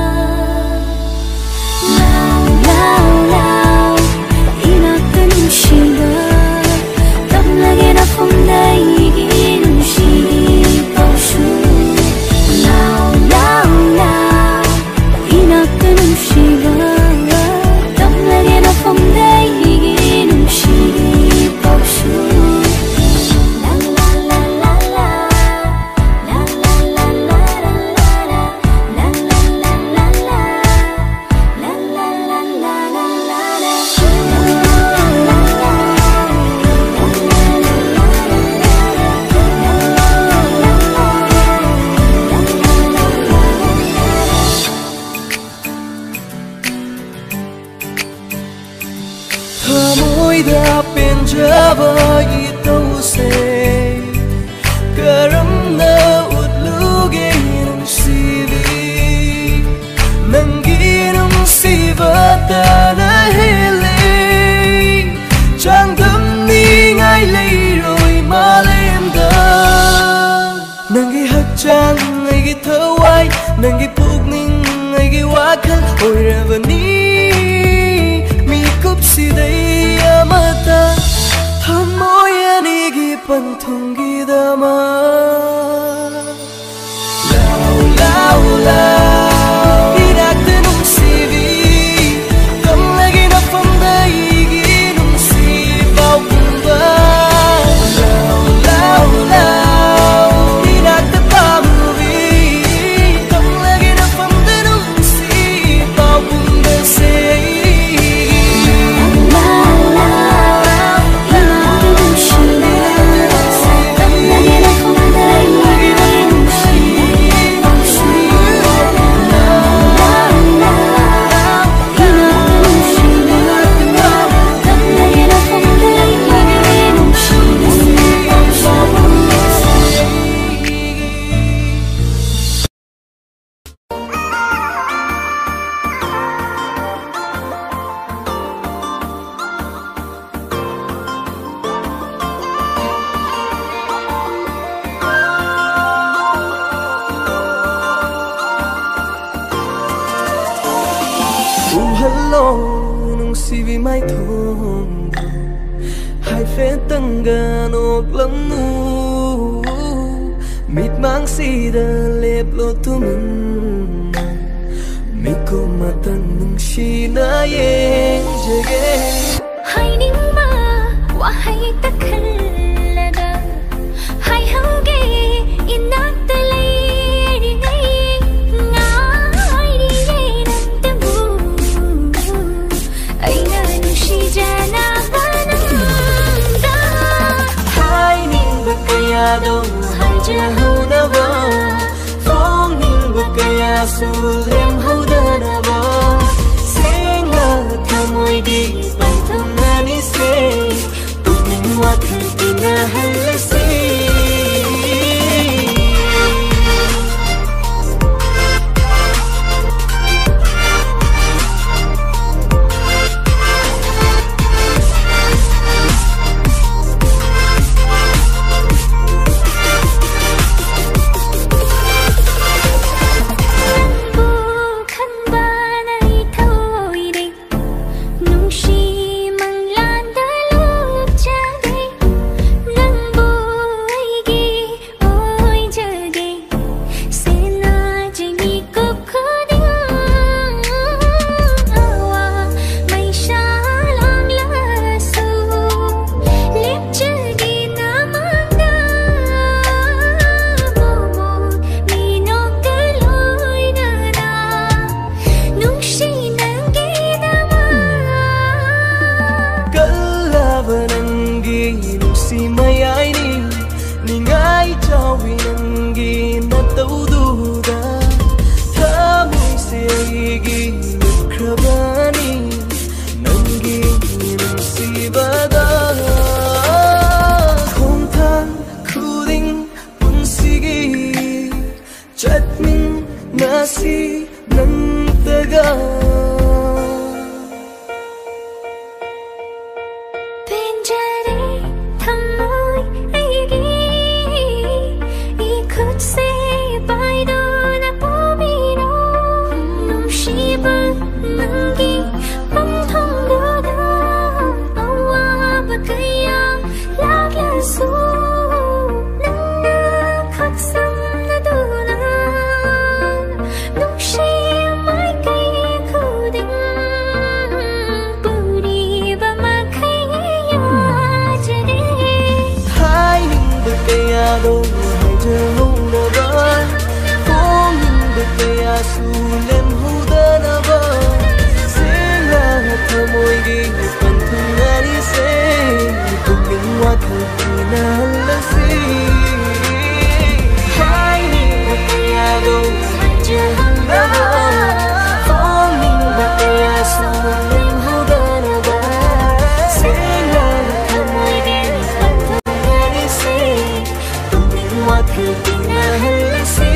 Speaker 2: ꯂꯥꯎ ꯂꯥꯎ ꯂꯥꯎ 이나까 눈시가 땀나게 나쁜다 이게 눈시 pausu lao lao lao 이나까 눈시가 땀나게 나쁜다 이게 눈시 pausu la la la la la la la la la la la la la la la la la la la
Speaker 1: ꯊꯃꯣꯏꯗ ꯄꯦꯟꯖꯕ ꯏꯇꯧꯁꯦ ꯀꯔꯝꯅ ꯎꯠꯂꯨꯒꯦ ꯅꯨꯡꯁꯤꯕꯤ ꯅꯪꯒꯤ ꯅꯨꯡꯁꯤꯕꯇꯅ ꯍꯦꯜꯂꯦ ꯆꯥꯡꯗꯝꯅꯤꯉꯥꯏ ꯂꯩꯔꯣꯏ ꯃꯥꯂꯦꯝꯗ ꯅꯪꯒꯤ ꯍꯛꯆꯥꯡ ꯑꯩꯒꯤ ꯊꯋꯥꯏ ꯅꯪꯒꯤ ꯄꯨꯛꯅꯤꯡ ꯑꯩꯒꯤ ꯋꯥꯈꯜ ꯑꯣꯏꯔꯕꯅꯤ ꯃꯤꯀꯨꯞꯁꯤꯗꯩ ꯑꯃꯇ ꯊꯃꯣꯏ ꯑꯅꯤꯒꯤ ꯄꯟꯊꯨꯡꯒꯤꯗꯃꯛ ꯂꯥꯎ ꯂꯥꯎ ꯂꯥꯎ 이나까 눈시비 땀나게 나쁜다 이게 눈시 paukumba lao lao lao 이나까 pamubi 땀나게 나쁜다 눈시 paukumba say Hello, nungsibi mai thong hai phê tăng gan ốc lắm nu mít mang si da lep lo tu min mi ko matan nungsi na yeng jage
Speaker 2: hai ning ma wa hai ta khallaga hai hauge inakta leiri ngai ri nat bu aina nushi jana bananda
Speaker 1: hai ning ba kaya dong hai jahuna ba phong ning ba kaya su lem haudana ba senga thamoi di panthamna ni se tuming wa thina halasi
Speaker 2: nungsi manglan da lup jage
Speaker 1: ꯆꯠꯃꯤꯟ ꯅꯁꯤ ꯅꯪꯇꯒ
Speaker 2: ꯄꯦꯟꯖꯔꯦ ꯊꯝꯃꯣꯏ ꯑꯩꯒꯤ 이 ꯈꯨꯠꯁꯦ ꯄꯥꯏꯗꯨꯅ ꯄꯨꯕꯤꯔꯣ ꯅꯨꯡꯁꯤꯕ ꯅꯪꯒꯤ ꯄꯪꯊꯨꯡꯗꯨꯗ ꯑꯋꯥꯕ ꯀꯌꯥ ꯂꯥꯛꯂꯁꯨ ꯅꯪꯅ ꯈꯛꯁꯝꯅꯗꯨꯅ ꯅꯨꯡꯁꯤ ꯃꯥꯏꯀꯩ ꯈꯨꯗꯤꯡ ꯄꯨꯔꯤꯕ ꯃꯈꯩ ꯌꯥꯖꯔꯦ
Speaker 1: ꯍꯥꯏꯅꯤꯡꯕ ꯀꯌꯥꯗꯣ ꯍꯥꯏꯖꯍꯧꯅꯕ ꯐꯣꯡꯅꯤꯡꯕ ꯀꯌꯥꯁꯨ ꯂꯦꯝꯍꯧꯗꯅꯕ ꯁꯦꯡꯅ ꯊꯃꯣꯏꯒꯤ ꯄꯟꯊꯨꯡꯅꯔꯤꯁꯦ ꯄꯨꯛꯅꯤꯡ ꯋꯥꯈꯜ ꯇꯤꯟꯅꯍꯜꯂꯁꯤ ꯍꯥꯏꯅꯤꯡꯕ ꯀꯌꯥꯗꯣ ꯍꯥꯏꯖꯍꯧꯅꯕ ꯐꯣꯡꯅꯤꯡꯕ ꯀꯌꯥꯁꯨ ꯂꯦꯝꯍꯧꯗꯅꯕ ꯁꯦꯡꯅ ꯊꯃꯣꯏꯒꯤ ꯄꯟꯊꯨꯡꯅꯔꯤꯁే ꯄꯨꯛꯅꯤꯡ ꯋꯥꯈꯜ ꯇꯤꯟꯅꯍꯜꯂꯁꯤ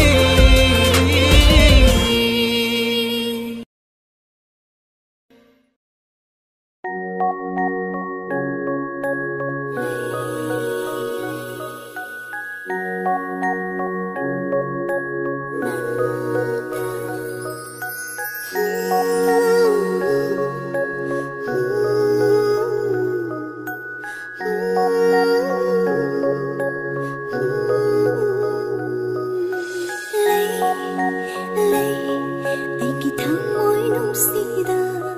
Speaker 2: ꯑꯩꯒꯤ ꯊꯃꯣꯏ ꯅꯨꯡꯁꯤꯗ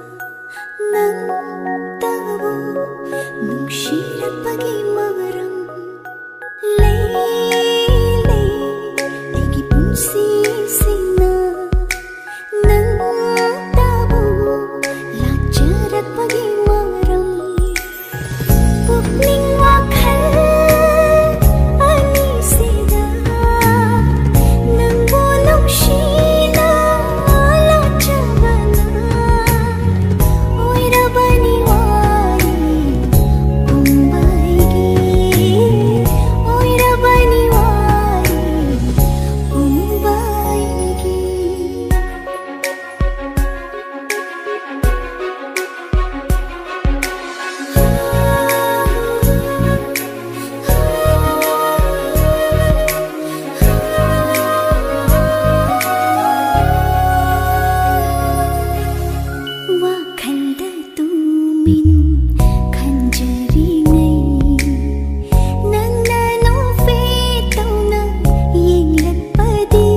Speaker 2: ꯅꯪꯇꯕꯨ ꯅꯨꯡꯁꯤꯔꯛꯄꯒꯤ ꯃꯔꯝ ꯂꯩ ꯂꯩ ꯑꯩꯒꯤ ꯄꯨꯟꯁꯤꯁꯤꯡꯅ ꯅꯪꯇꯕꯨ ꯂꯥꯛꯆꯔꯛꯄꯒꯤ ꯃꯔꯝ ꯄꯨꯛꯅꯤꯡ ꯋꯥꯈꯜ ꯑꯅꯤꯁꯤꯗ ꯅꯪꯕꯨ ꯅꯨꯡꯁꯤꯅ ꯂꯥꯛꯆꯕꯅ ꯑꯣꯏꯔꯕꯅꯤ ꯋꯥꯔꯤ ꯄꯨꯝꯕꯒꯤ ꯑꯣꯏꯔꯕꯅꯤ ꯋꯥꯔꯤ ꯄꯨꯝꯕꯒꯤ ꯋꯥꯈꯜꯗ ꯇꯨꯃꯤꯟ ꯈꯟꯖꯔꯤꯉꯩ ꯅꯪꯅ ꯅꯣꯛꯐꯦꯠ ꯇꯧꯅ ꯌꯦꯡꯂꯛꯄꯗꯤ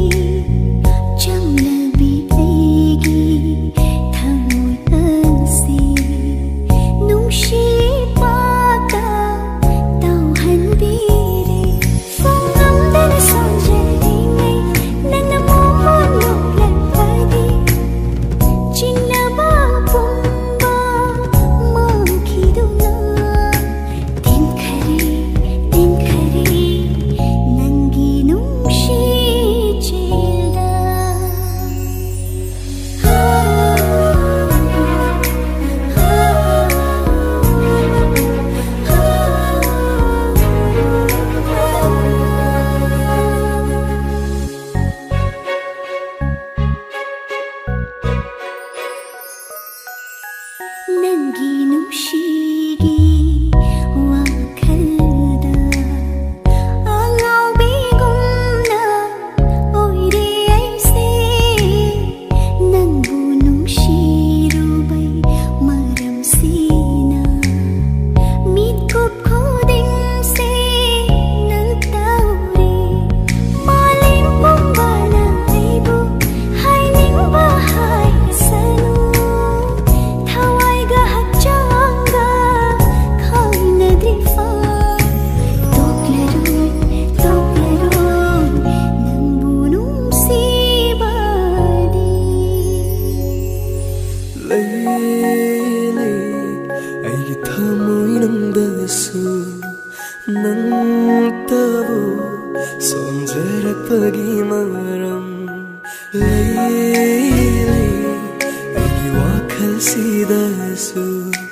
Speaker 2: ꯆꯝꯂꯕꯤ ꯑꯩꯒꯤ ꯊꯃꯣꯏ ꯑꯁꯤ ꯅꯨꯡꯁꯤꯕꯇ ꯇꯧꯍꯟꯕꯤꯔꯦ ꯐꯣꯡꯉꯝꯗꯅ ꯁꯣꯟꯖꯔꯤꯉꯩ ꯅꯪꯅ ꯃꯣꯃꯣꯟ ꯅꯣꯛꯂꯛꯄꯗꯤ ꯆꯤꯡꯅꯕ ꯄꯨꯝꯕ ꯃꯥꯡꯈꯤꯗꯨꯅ ꯇꯦꯟꯈꯔꯦ ꯇꯦꯟꯈꯔꯦ ꯅꯪꯒꯤ ꯅꯨꯡꯁꯤ ꯆꯦꯜꯗ ꯅꯪꯒꯤ ꯅꯨꯡꯁꯤꯒꯤ ꯋꯥꯈꯜꯗ ꯑꯉꯥꯎꯕꯤꯒꯨꯝꯅ ꯑꯣꯏꯔꯦ ꯑꯩꯁꯦ ꯅꯪꯕꯨ ꯅꯨꯡꯁꯤꯔꯨꯕꯩ ꯃꯔꯝꯁꯤꯅ ꯃꯤꯠꯀꯨꯞ ꯈꯨꯗꯤꯡꯁꯦ ꯅꯪ ꯇꯧꯔꯦ ꯃꯥꯂꯦꯝ ꯄꯨꯝꯕꯅ ꯑꯩꯕꯨ ꯍꯥꯏꯅꯤꯡꯕ ꯍꯥꯏꯁꯅꯨ ꯊꯋꯥꯏꯒ ꯍꯛꯆꯥꯡꯒ ꯈꯪꯅꯗ꯭ꯔꯤꯐꯥꯎ ꯇꯣꯛꯂꯔꯣꯏ ꯇꯣꯛꯂꯔꯣꯏ ꯅꯪꯕꯨ ꯅꯨꯡꯁꯤꯕꯗꯤ
Speaker 1: ꯂꯩ ꯂꯩ ꯑꯩꯒꯤ ꯊꯃꯣꯏꯅꯨꯡꯗꯁꯨ ꯅꯪꯇꯕꯨ ꯁꯣꯟꯖꯔꯛꯄꯒꯤ ꯃꯔꯝ ꯂꯩ ꯂꯩ ꯑꯩꯒꯤ ꯋꯥꯈꯜꯁꯤꯗꯁꯨ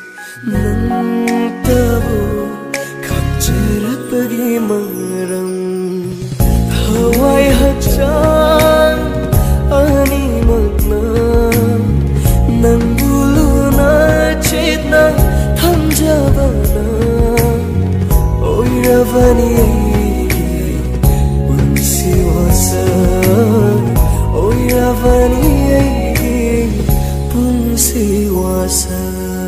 Speaker 1: ꯅꯪꯇꯕꯨ ꯈꯪꯖꯔꯛꯄꯒꯤ ꯃꯔꯝ ꯊꯋꯥꯏ ꯍꯛꯆꯥꯡ ꯅꯨꯡꯁꯤꯔꯕꯅꯤ ꯑꯩꯒꯤ ꯄꯨꯟꯁꯤ ꯋꯥꯁꯛ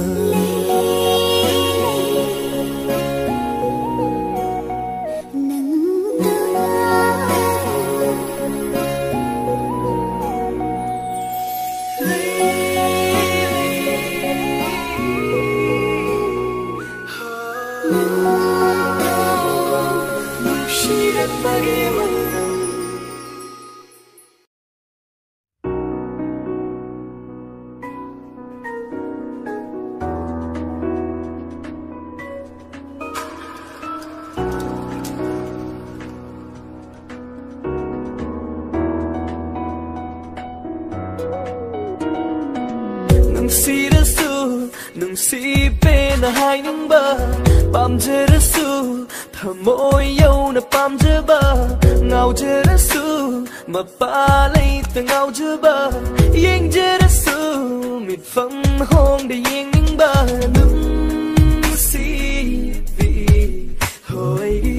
Speaker 1: ꯅꯨꯡꯁꯤꯔꯁꯨ ꯅꯨꯡꯁꯤꯄꯦꯅ ꯍꯥꯏꯅꯤꯡꯕ ꯄꯥꯝꯖꯔꯁꯨ ꯊꯃꯣꯏ ꯌꯧꯅ ꯄꯥꯝꯖꯕ ꯉꯥꯎꯖꯔꯁꯨ ꯃꯄꯥ ꯂꯩꯇ ꯉꯥꯎꯖꯕ ꯌꯦꯡꯖꯔꯁꯨ ꯃꯤꯠꯐꯝ ꯍꯣꯡꯗ ꯌꯦꯡꯅꯤꯡꯕ ꯅꯨꯡꯁꯤꯕꯤ ꯍꯣꯏꯒꯤ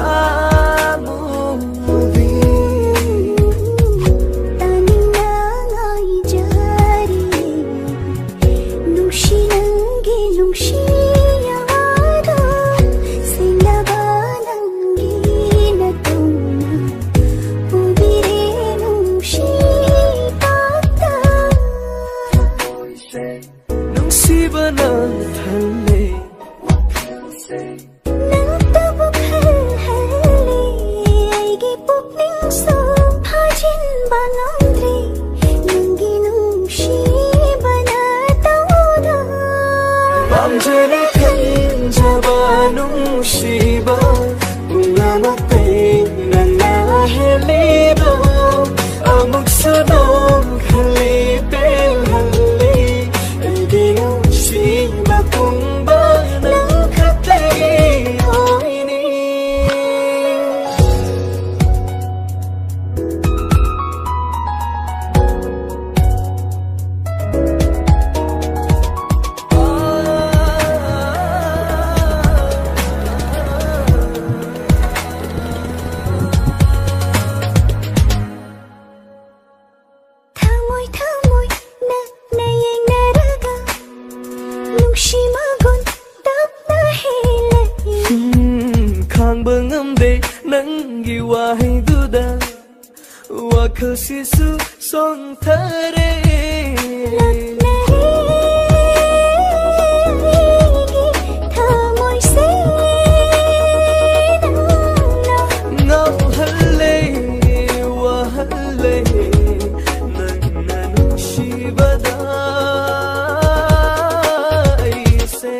Speaker 1: ꯄꯥꯝꯃꯨꯕꯤ pamjara khanjaba nungsiba ungamate nana helido amuk sadom khali pel halli agi nungsiba kumba nang khate oini nangi wahiduda wakhasisu sonthare ngauhalle wahalle nanna nushibada aise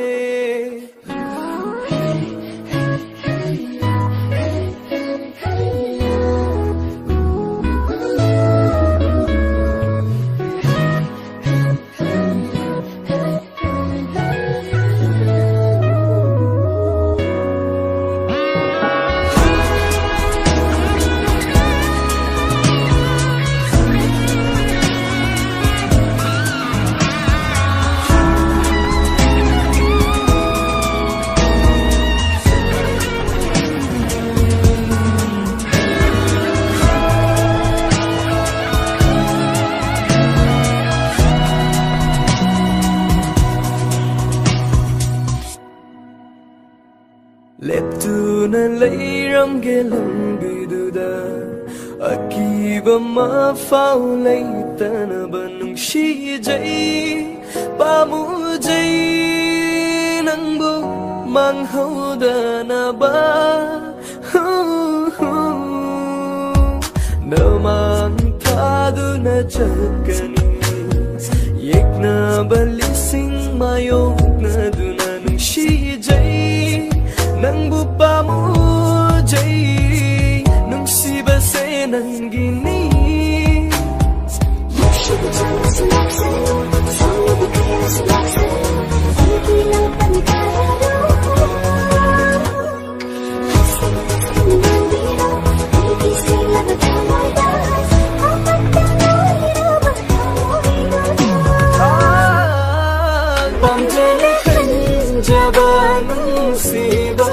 Speaker 1: leptuna leiramge lambiduda akiba ma fau leitana banung shijai pamujai nangbu manghudana ba namang thaduna chakani yekna balising mayokna duna nung shijai nangbu pamujai nungsiba se nangini pamjara khanjaba nungsiba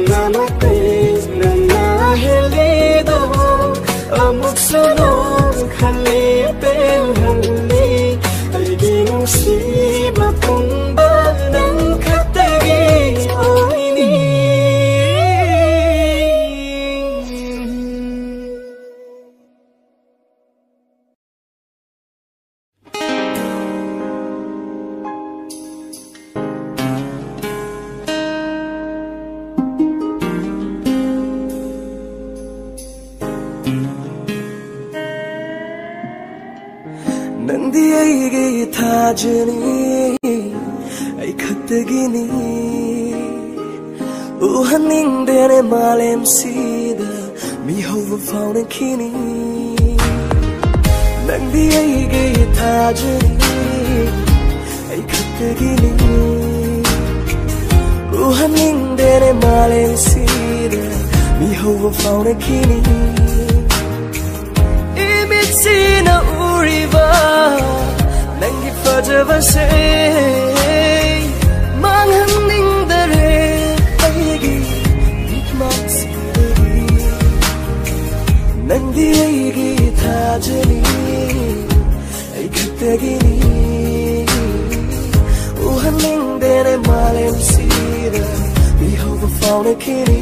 Speaker 1: ungamate nana helido amuk sunong khali bên hali ai ding si ba pung ba nang khatagi ai ni Nandi aige thajani ai khattagini uhaning dene malem sida mi hova fauna kini Nandi aige thajani ai khattagini uhaning dene malem sida mi hova fauna kini Sina uriba nangi fajava se manghaning dare aigi nikman sidari nandi aigi thajani ai khattagini uhaning dere malem sida mi hova fauna kini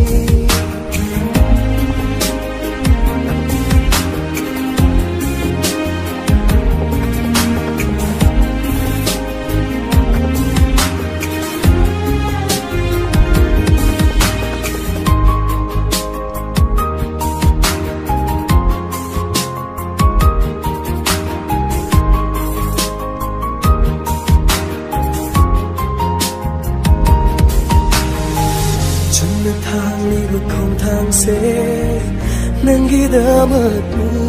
Speaker 1: Nangi damat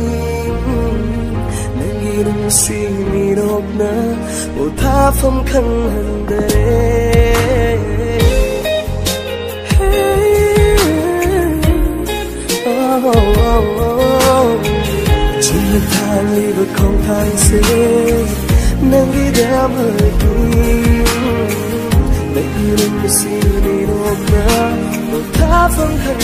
Speaker 1: nangi nung sini rokna uta fam khang handare oh oh chunna thali ba khong thang se nangi damat nangi nung sini rokna uta fam khang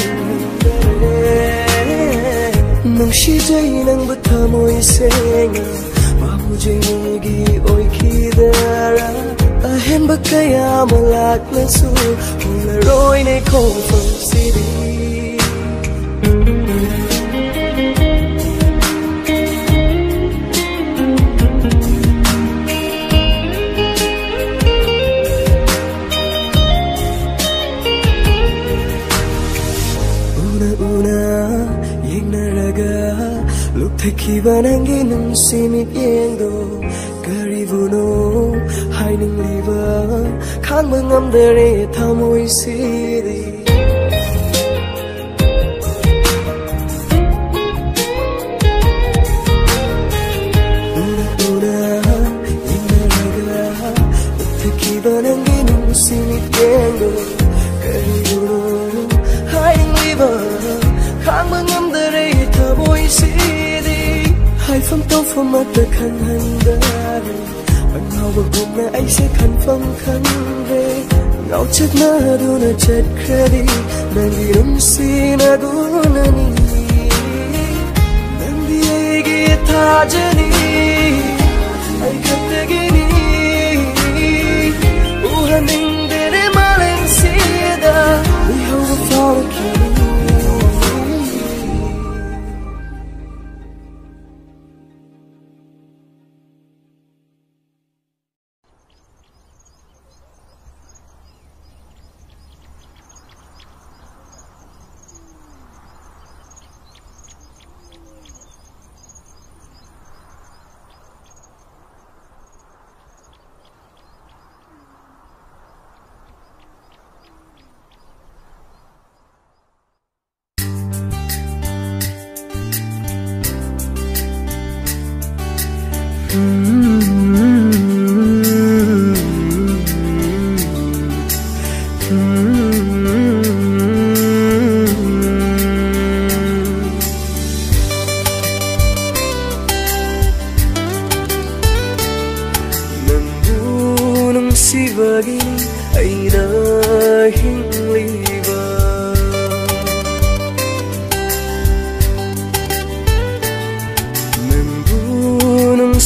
Speaker 1: Nung shi jay nang bata mo'y senga Mapujay oi kidara Ahen ba kaya malak na su Kung laroy na kong fang sidi Thekiba nangi nung simit yengdo Karibuno hai ning liba Khang mangam dare thamoi sidi Una una yengna raga Thekiba nangi nung simit yengdo Karibuno hai ning liba Khang mangam dare thamoi sidi Hai phong tâu phong mặt ta khăn hành đare Bằng ngào bậc bụng na anh sẽ khăn phong khăn về Ngào chất na đu na chất kredi Nàng đi đông si na đu na ni Nàng đi ai ghi tha jani Ai khattagini Uha ning dere malen sida We hova fauna kini sivagi aina hingliba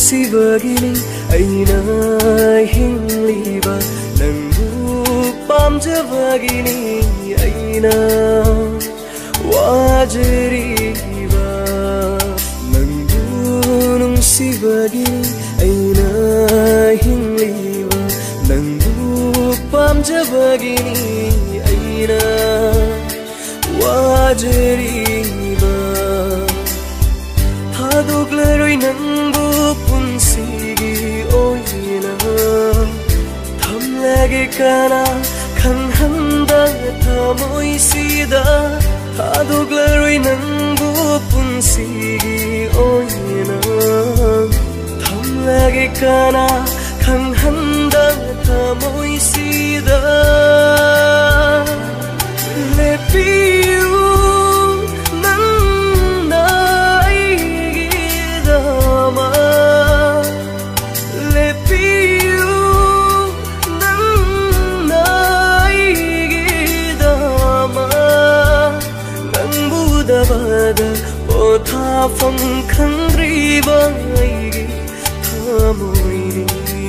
Speaker 1: ꯅꯨꯡꯁꯤꯕꯒꯤꯅꯤ ꯑꯩꯅ ꯍꯤꯡꯂꯤꯕ ꯅꯪꯕꯨ ꯄꯥꯝꯖꯕꯒꯤꯅꯤ ꯑꯩꯅ 와주리바 넌부 농시바기니 아이나 힘리바 넌부 빰자바기니 아이나 와주리바 하도글로이 넌부 분시기 오이나 탐나게 가나 강한다 타모이시다 하도글로이 넌부 분시기 오이나 탐나게 가나 강한다 타모이시다 레피우 난 나이기다마 레피우 난 나이기다마 낭보다바다 포타펑 칸드리바 이기 타모이니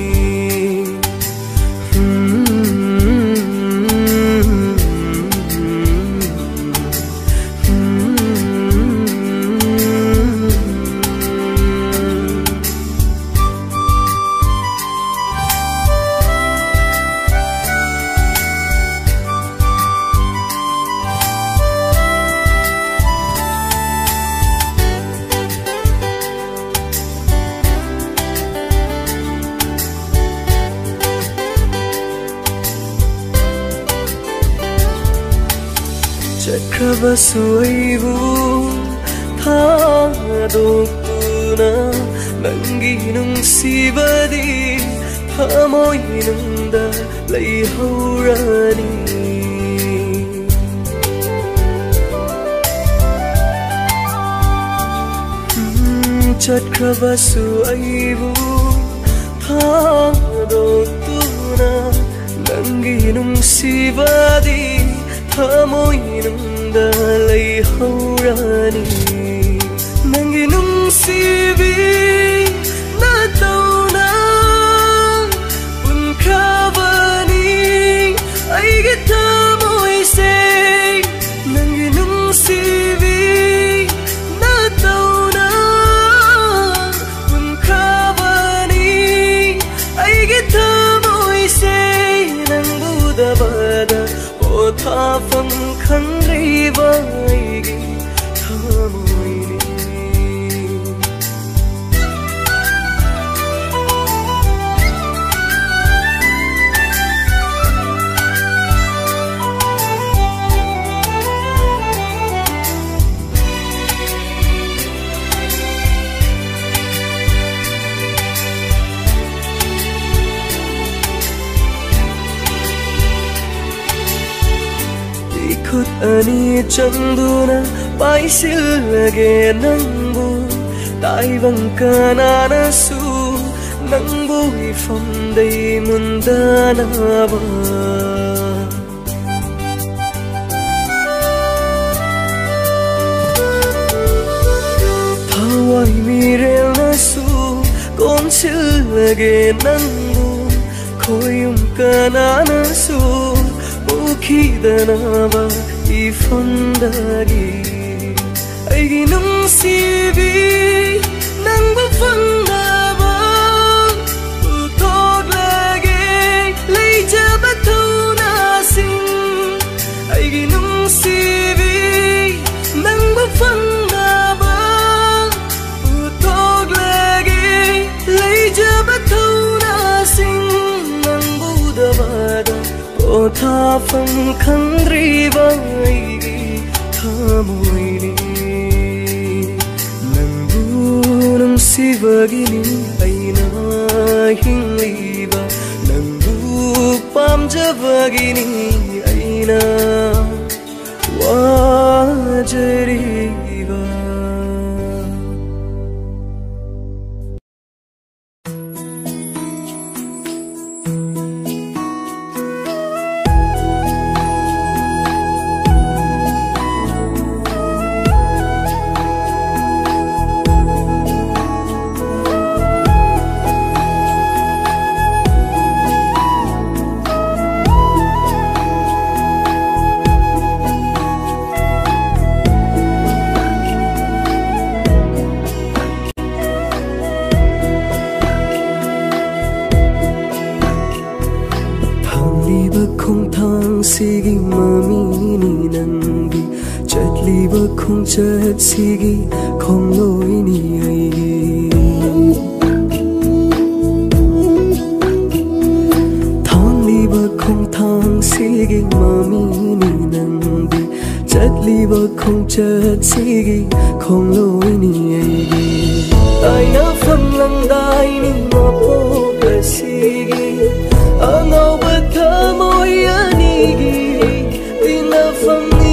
Speaker 1: 착하바수 아이부 다독구나 남기는 시바디 파모이는다 레이호라니 착하바수 아이부 다독구나 남기는 시바디 파모이는다 레이호라니 낭기 눈시비 나타오나 운카바니 아이게 타모이세 낭기 눈시비 나타오나 운카바니 아이게 타모이세 낭보다바다 타펑 칸리바 이기 타모이니 ikut ani chanduna paisilage nangbu taibang kananasu nangbu ifamdai mundanaba thawai mirel nasu konsilage nangbu koyum kananasu ukidanaba ifandagi aigi nungsibi nangbu fandaba utoglage leijaba tunasing aigi nungsibi nangbu fandaba utoglage leijaba tunasing nangbu dabada 타펑 칸드리바 이기 타모이니 낭부 농시바기니 아이나 힘리바 낭부 빰자바기니 아이나 와저리바 sigi mamini nangi chatliba khongchat sigi khongloi aigi thangliba khongthang sigi mamini nangi chatliba khongchat sigi khongloi aigi aina famlang dai ni mapo sigi angauba thamoy anigi tinafamni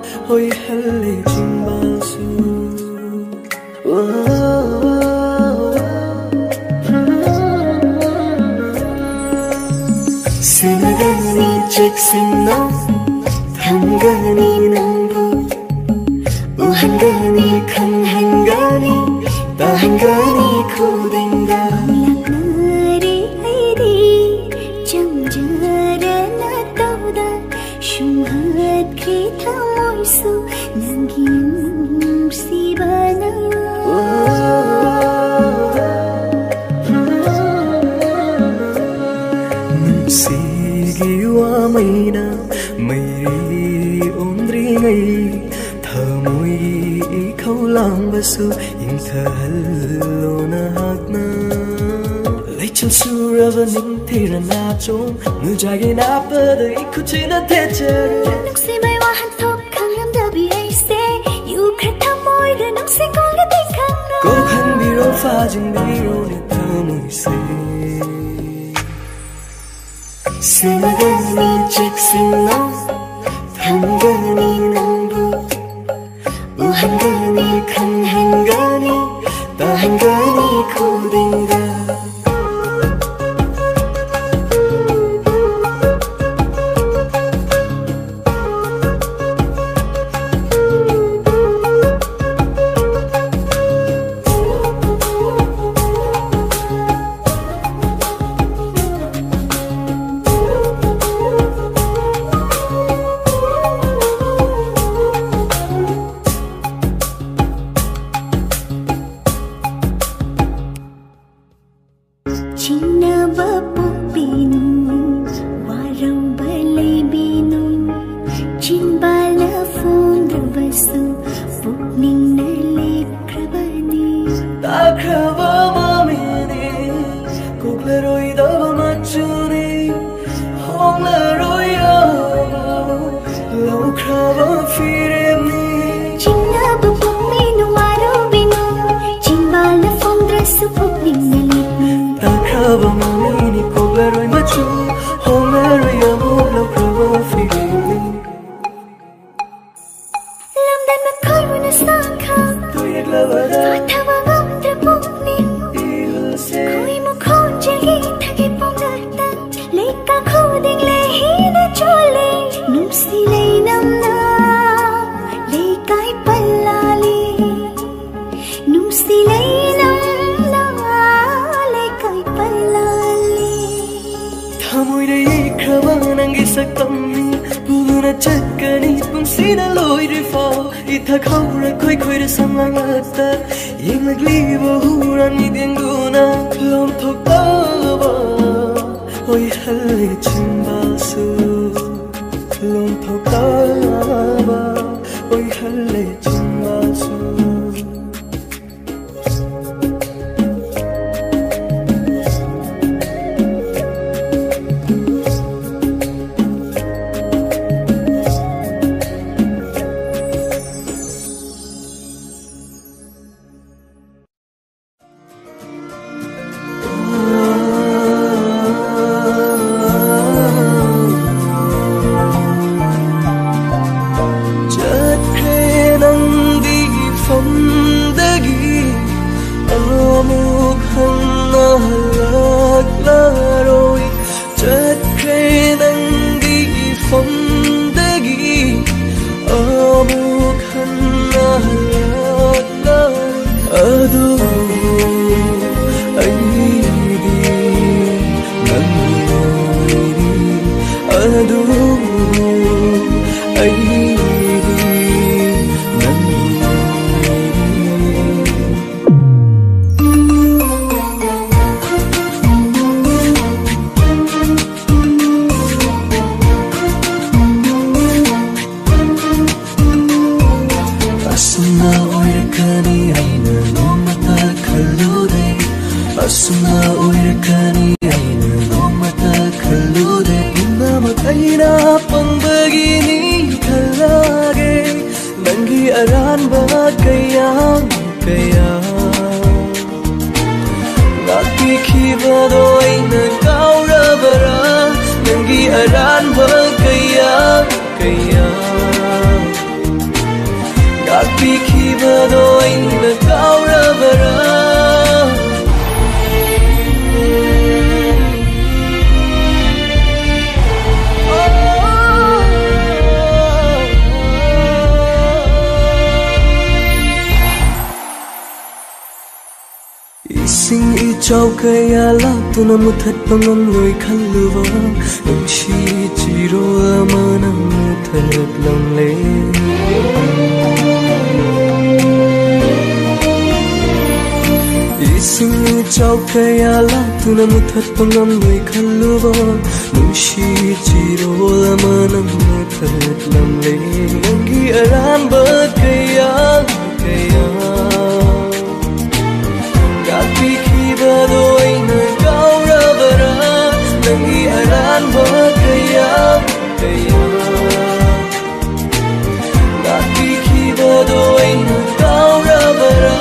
Speaker 1: oh, oh, oh. ಚೆಕ್ಸಿನ ಹಂಗನಿ ನಂಬು ಉಹಂಗನಿ ಖಂಹಂಗನಿ ದಹಂಗನಿ ಖುದಿಂಗ
Speaker 2: ಲಕ್ನರಿ ಐದಿ ಚಂಜರನ ತೌದ ಶುಂಹತ್ ಖೇತ ಮೊಯ್ಸು ನಂಗಿ ಸಿಬನ
Speaker 1: Maina mairi omdringai thamoi khau lang basu in thalona hakna lechal surava ning thirana chom nu jage na pa de ikhuchina thecher
Speaker 2: nuksi mai wa han thok khangam da bi ai se you khat thamoi ga nuksi kong ga tikhang
Speaker 1: ko khan bi ro fa jing bi ro ni thamoi se Sinagani cheksina Thangani nambu Uhangani khanhangani Tahangani khudinga Oh ꯆꯥꯎ ꯀꯌꯥ ꯂꯥꯛꯇꯨꯅ ꯃꯨꯊꯠꯄ ꯉꯝꯂꯣꯏ ꯈꯜꯂꯨꯕ ꯅꯨꯡꯁꯤ ꯆꯤꯔꯣꯜ ꯑꯃꯅ ꯃꯨꯊꯠꯂꯝꯂꯦ ꯏꯁꯤꯡ ꯏꯆꯥꯎ ꯀꯌꯥ ꯂꯥꯛꯇꯨꯅ ꯃꯨꯊꯠꯄ ꯉꯝꯂꯣꯏ ꯈꯜꯂꯨꯕ ꯅꯨꯡꯁꯤ ꯆꯤꯔꯣꯜ ꯑꯃꯅ ꯃꯨꯊꯠꯂꯝꯂꯦ ꯅꯪꯒꯤ ꯑꯔꯥꯟꯕ ꯀꯌꯥ ꯀꯌꯥ ꯉꯥꯛꯄꯤꯈꯤꯕꯗꯣ ꯑꯩꯅ ꯀꯥꯎꯔꯕꯔꯥ ꯅꯪꯒꯤ ꯑꯔꯥꯟꯕ ꯀꯌꯥ ꯀꯌꯥ ꯉꯥꯛꯄꯤꯈꯤꯕꯗꯣ ꯑꯩꯅ ꯀꯥꯎꯔꯕꯔꯥ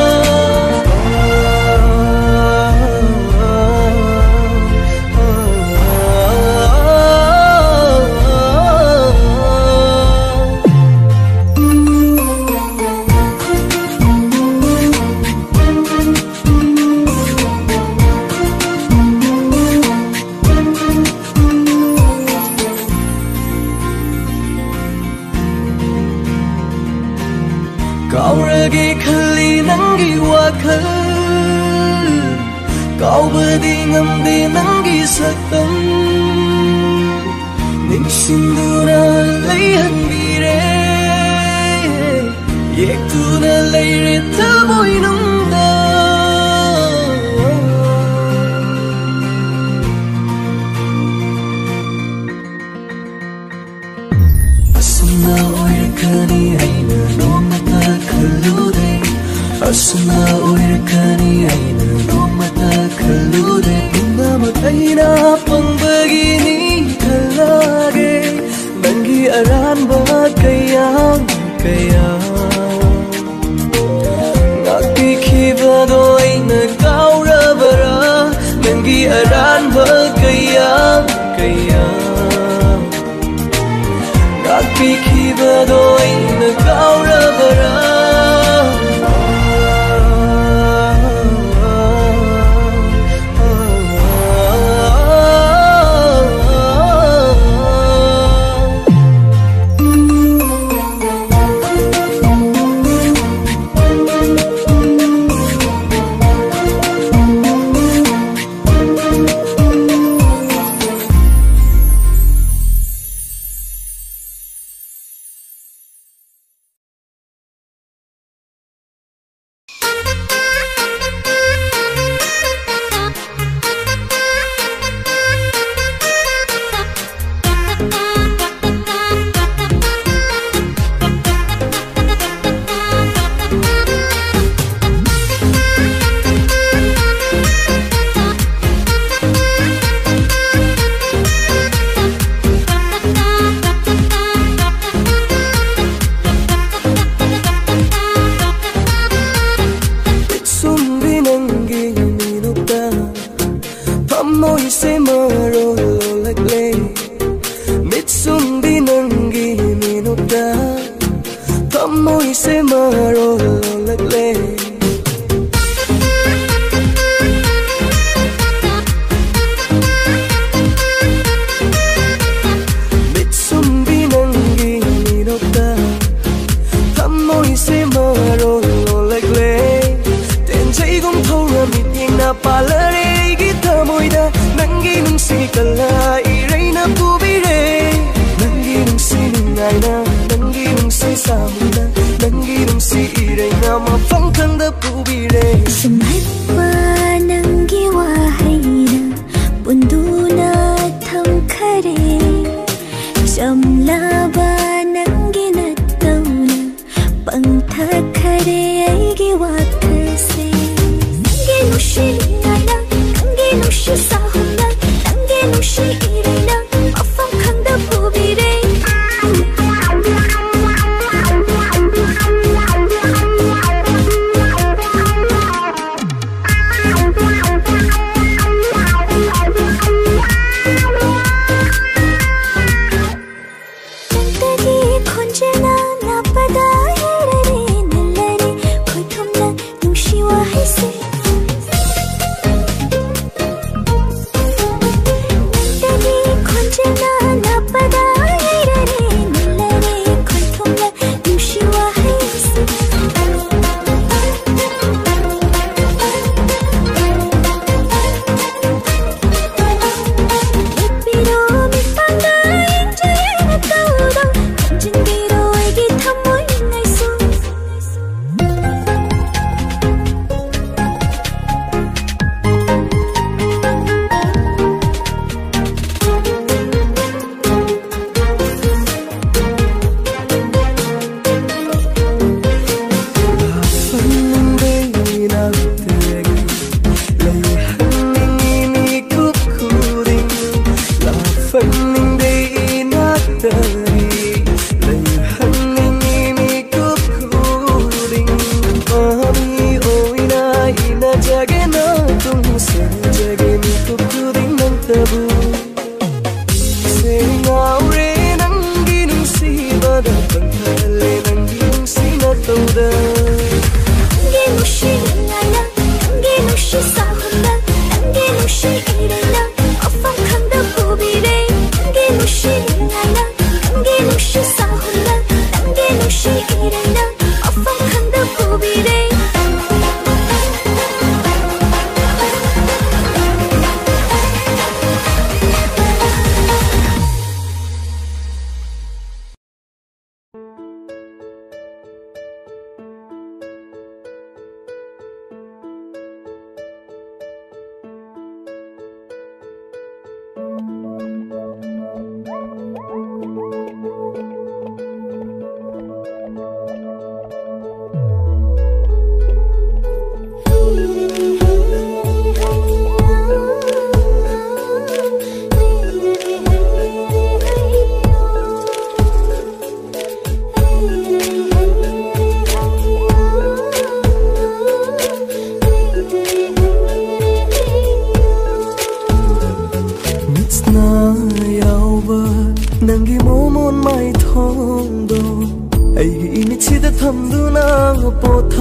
Speaker 1: kaurage khali nangi wakhal kaubadi ngamde nangi saktam ningsinduna leihanbire yektuna leire thamoinungda asuna oirkani aina nomata khalude asuna oirkani aina nomata khalude punamak aina pangbagini khalage nangi aranba kaya kaya ngakpikhibado aina kaurabara nangi aranba kaya kaya ngakpikhibado aina kaurabara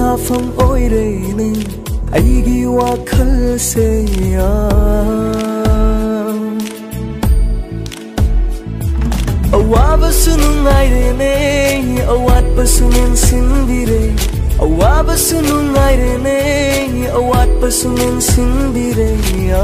Speaker 1: phong ôi đầy nè ai ghi wa khal se ya awaba sunungai re ne awat pasunen sinbire awaba sunungai re ne awat pasunen sinbire ya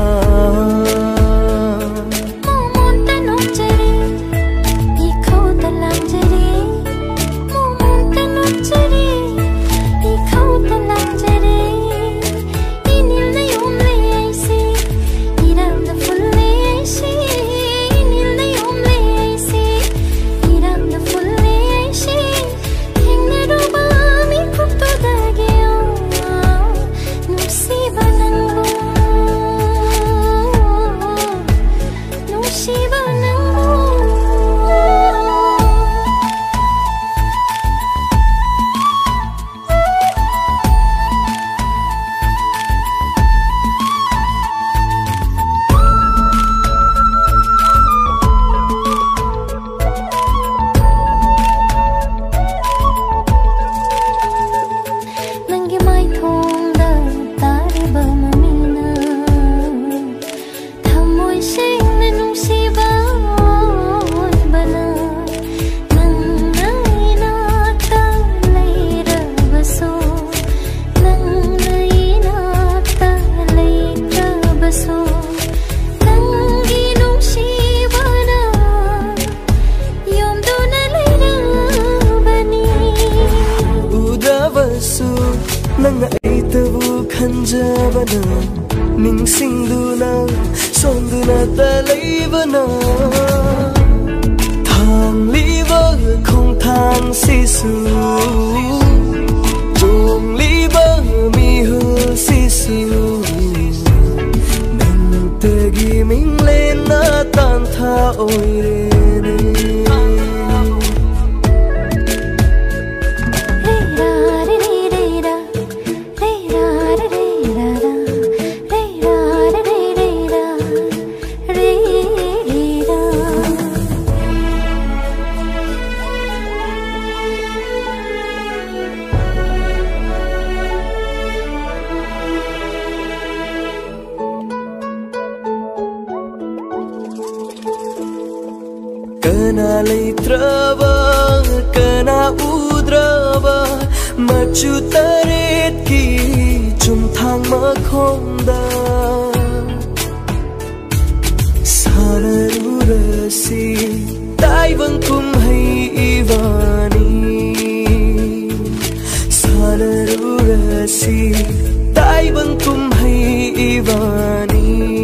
Speaker 1: nang ai tabu khanjabana ningsingduna sonduna talaibana thang liba khong thang sisu jong liba mi hu sisu nang tagi ming le na tan tha oi re kana leitraba kana udraba machu taret ki chum thang ma khonda sanarurasi tai vang kum hai ivani sanarurasi tai vang kum hai ivani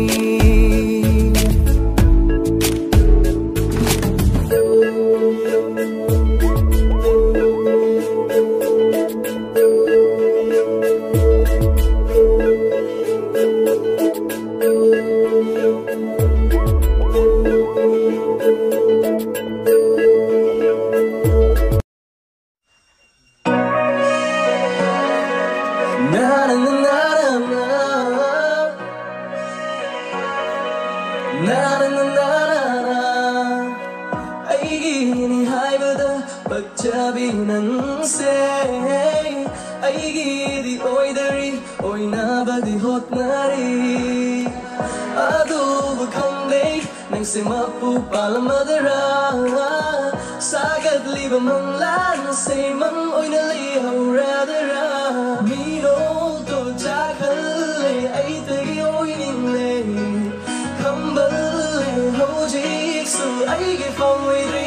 Speaker 1: Semapu palamadara sagat liba manglan say mang oina li hauradara mino to jakale ai tagi oining le kambal hojik su ai ge phong we re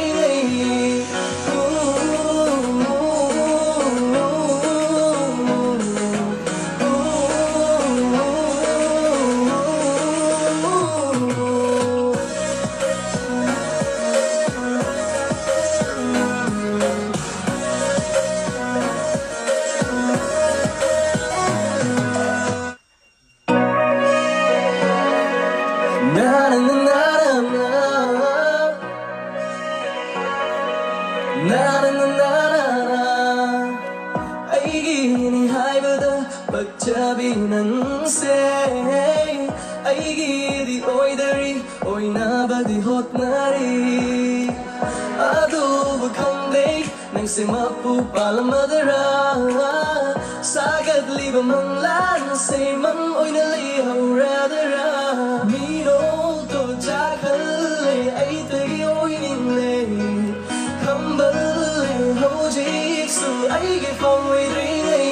Speaker 1: Semapu palamadara sagadliba manglan say mang oy na li hauradara miro to jakhalle ai tagi oy ningle khambal hojik su ai ge phong oi ringai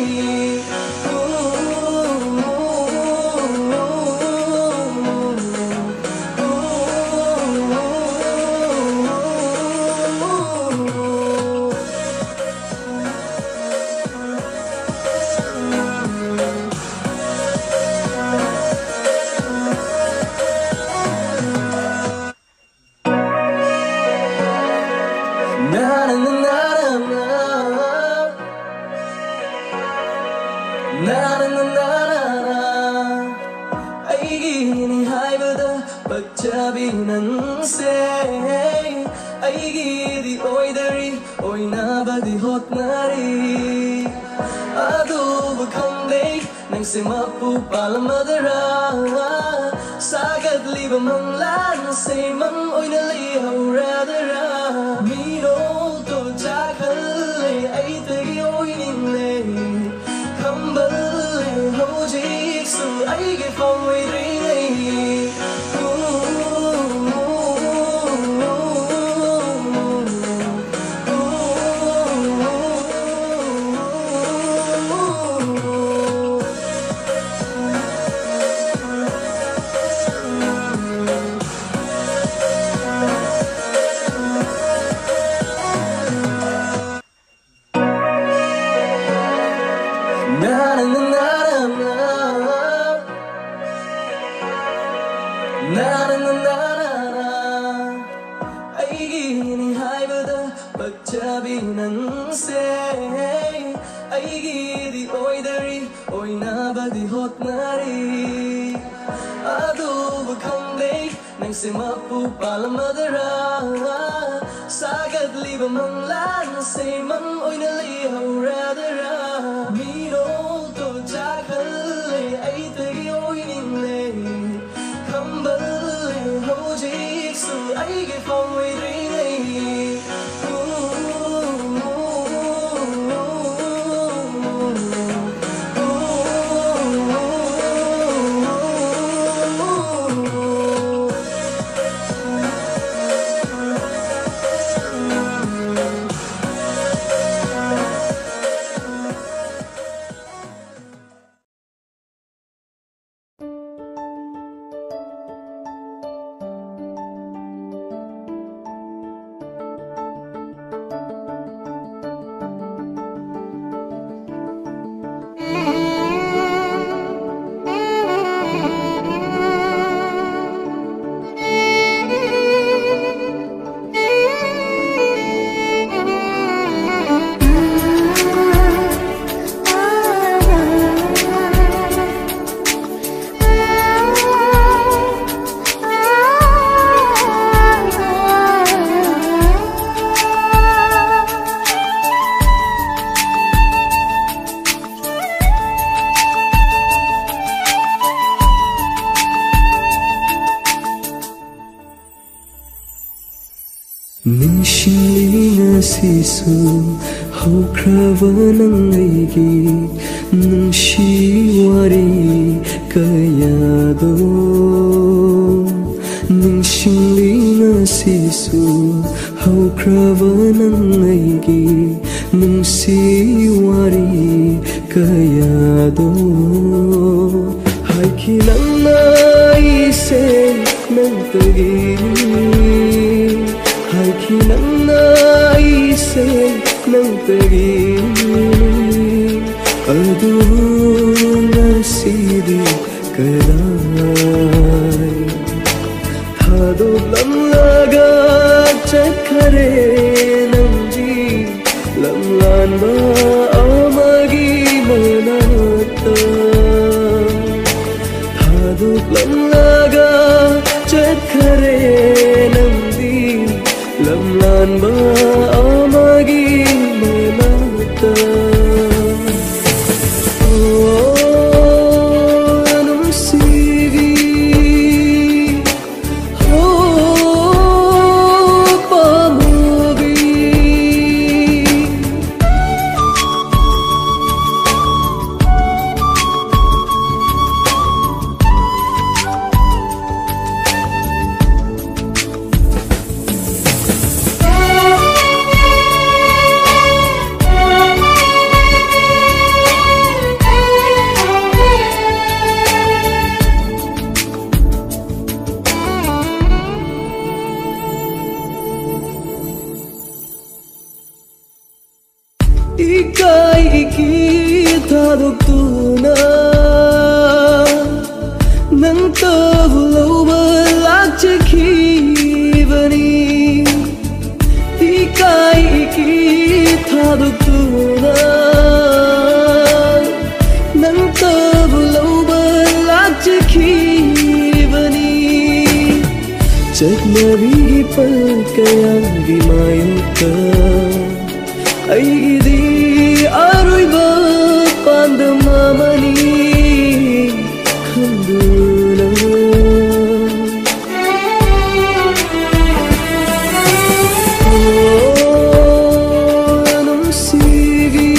Speaker 1: se mapu palamadara sagadliba manglan say mang oy na li hauradara miro to jakhalle ai tagi oy ningle khambal hojik su ai ge phong oi ringai se mapu palamadara sagadliba manglan say mang oy na li hauradara miro to jakhalle ai tagi oy ningle khambal hojik su ai ge phong oi ringai sisu haukrava nang aigi nungshi wari kayado nungshinglinga sisu haukrava nang aigi nungsi wari kayado haiki nang naise nang tagi haiki nang naise nang tagi adu nasidi kadai thado lam laga chakhare namji lam lan ba amagi manata thado lam laga chakhare namji lam lan ba amagi manata oh anumsi Ikay ikitadugtuna Nang tavlauba lakchakibani Ikay ikitadugtuna Nang tavlauba lakchakibani Chaknabi palkayang gimayuta Aigidi aroiba pandamamani khanduna Oh nungsigi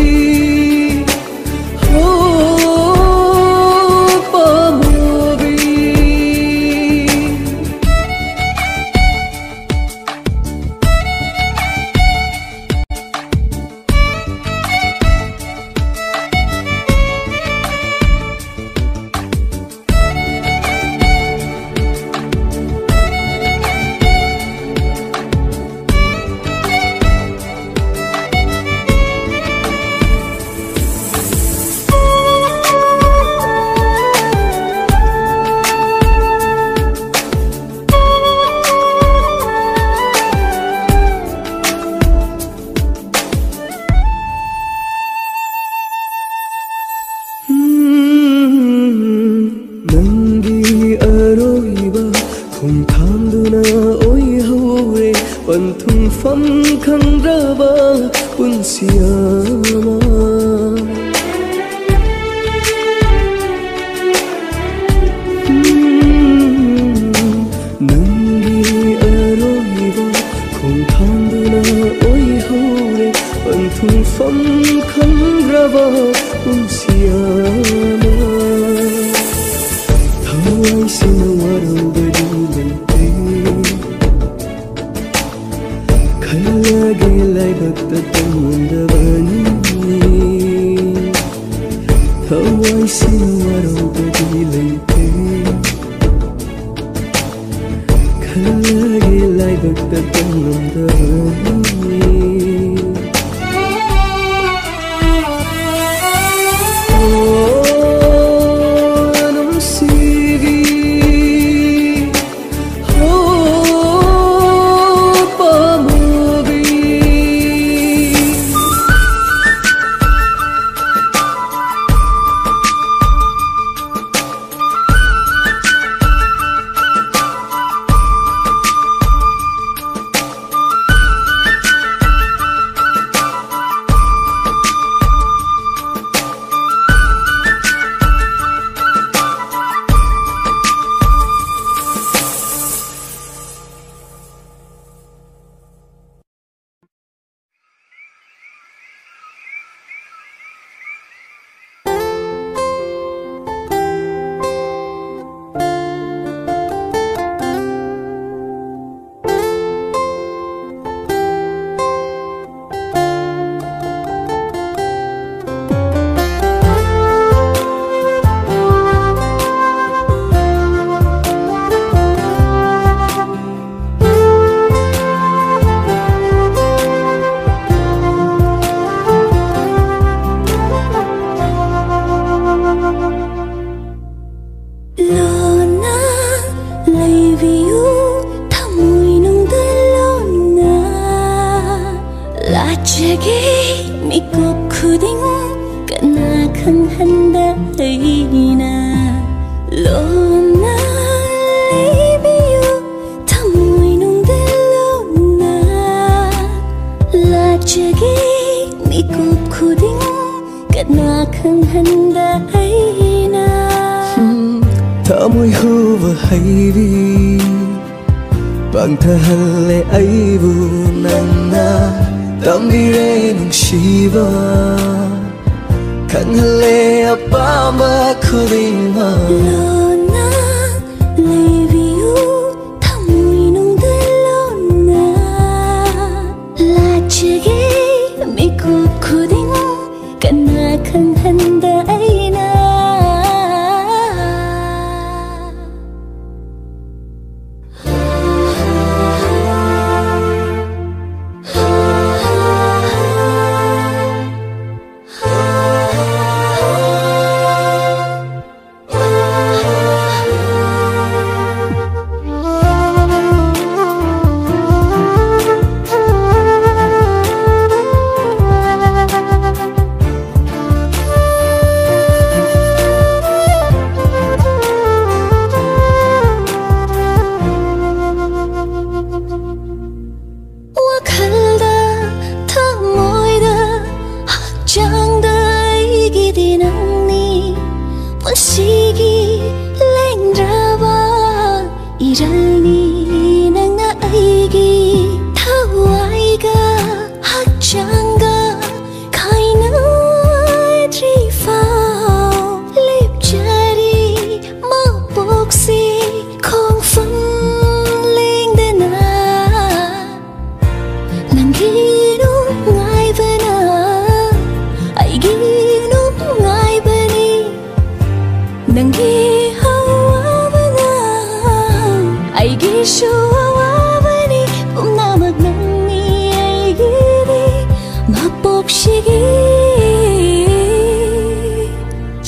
Speaker 1: Oh pamobi Fam khang raba punsiama Nangi aroiba khong thanduna oi hore panthum fam khang raba punsiama Thawai sinawaro badi Khalage lai bakta tamundabani Thawai sinwaro badi laite Khalage lai bakta tamundabani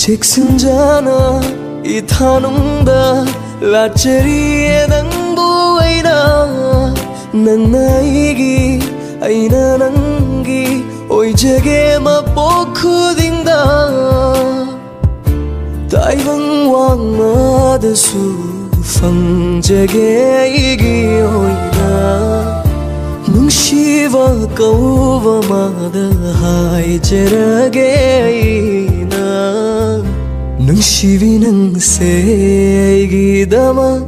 Speaker 1: 잭슨잖아 이 탄홍다 라체리에 당부이나 난 나이기 아이나 난기 오이제게 맛보쿠딩다 다이방 왕마드수 팡제게 이기오이나 뭉시바 까우바마다 하이제라게이나 뭉시비 능세 이기다마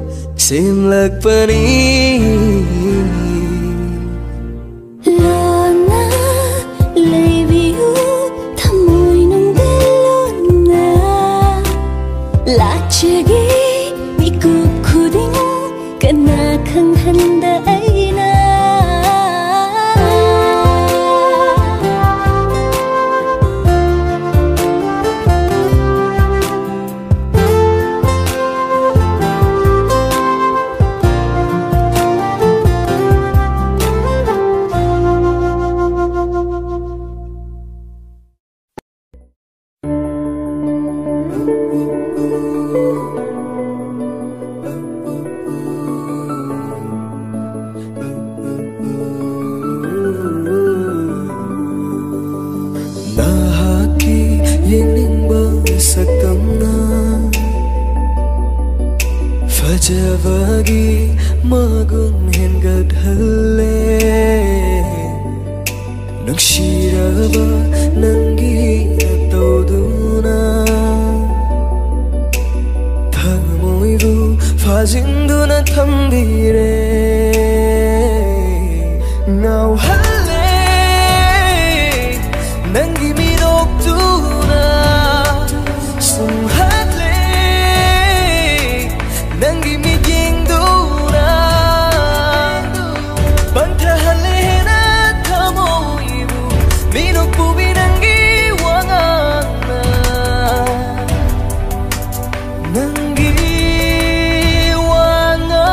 Speaker 1: 심락바니 Fajabagi magung hengat halle Nukshiraba nangi atauduna Thamoibu fajinduna thambire Now halle nangi midoktuna Sumha Nangi mi jingduna Bantahalena tamoibu Minukpubi nangi wangana Nangi wangana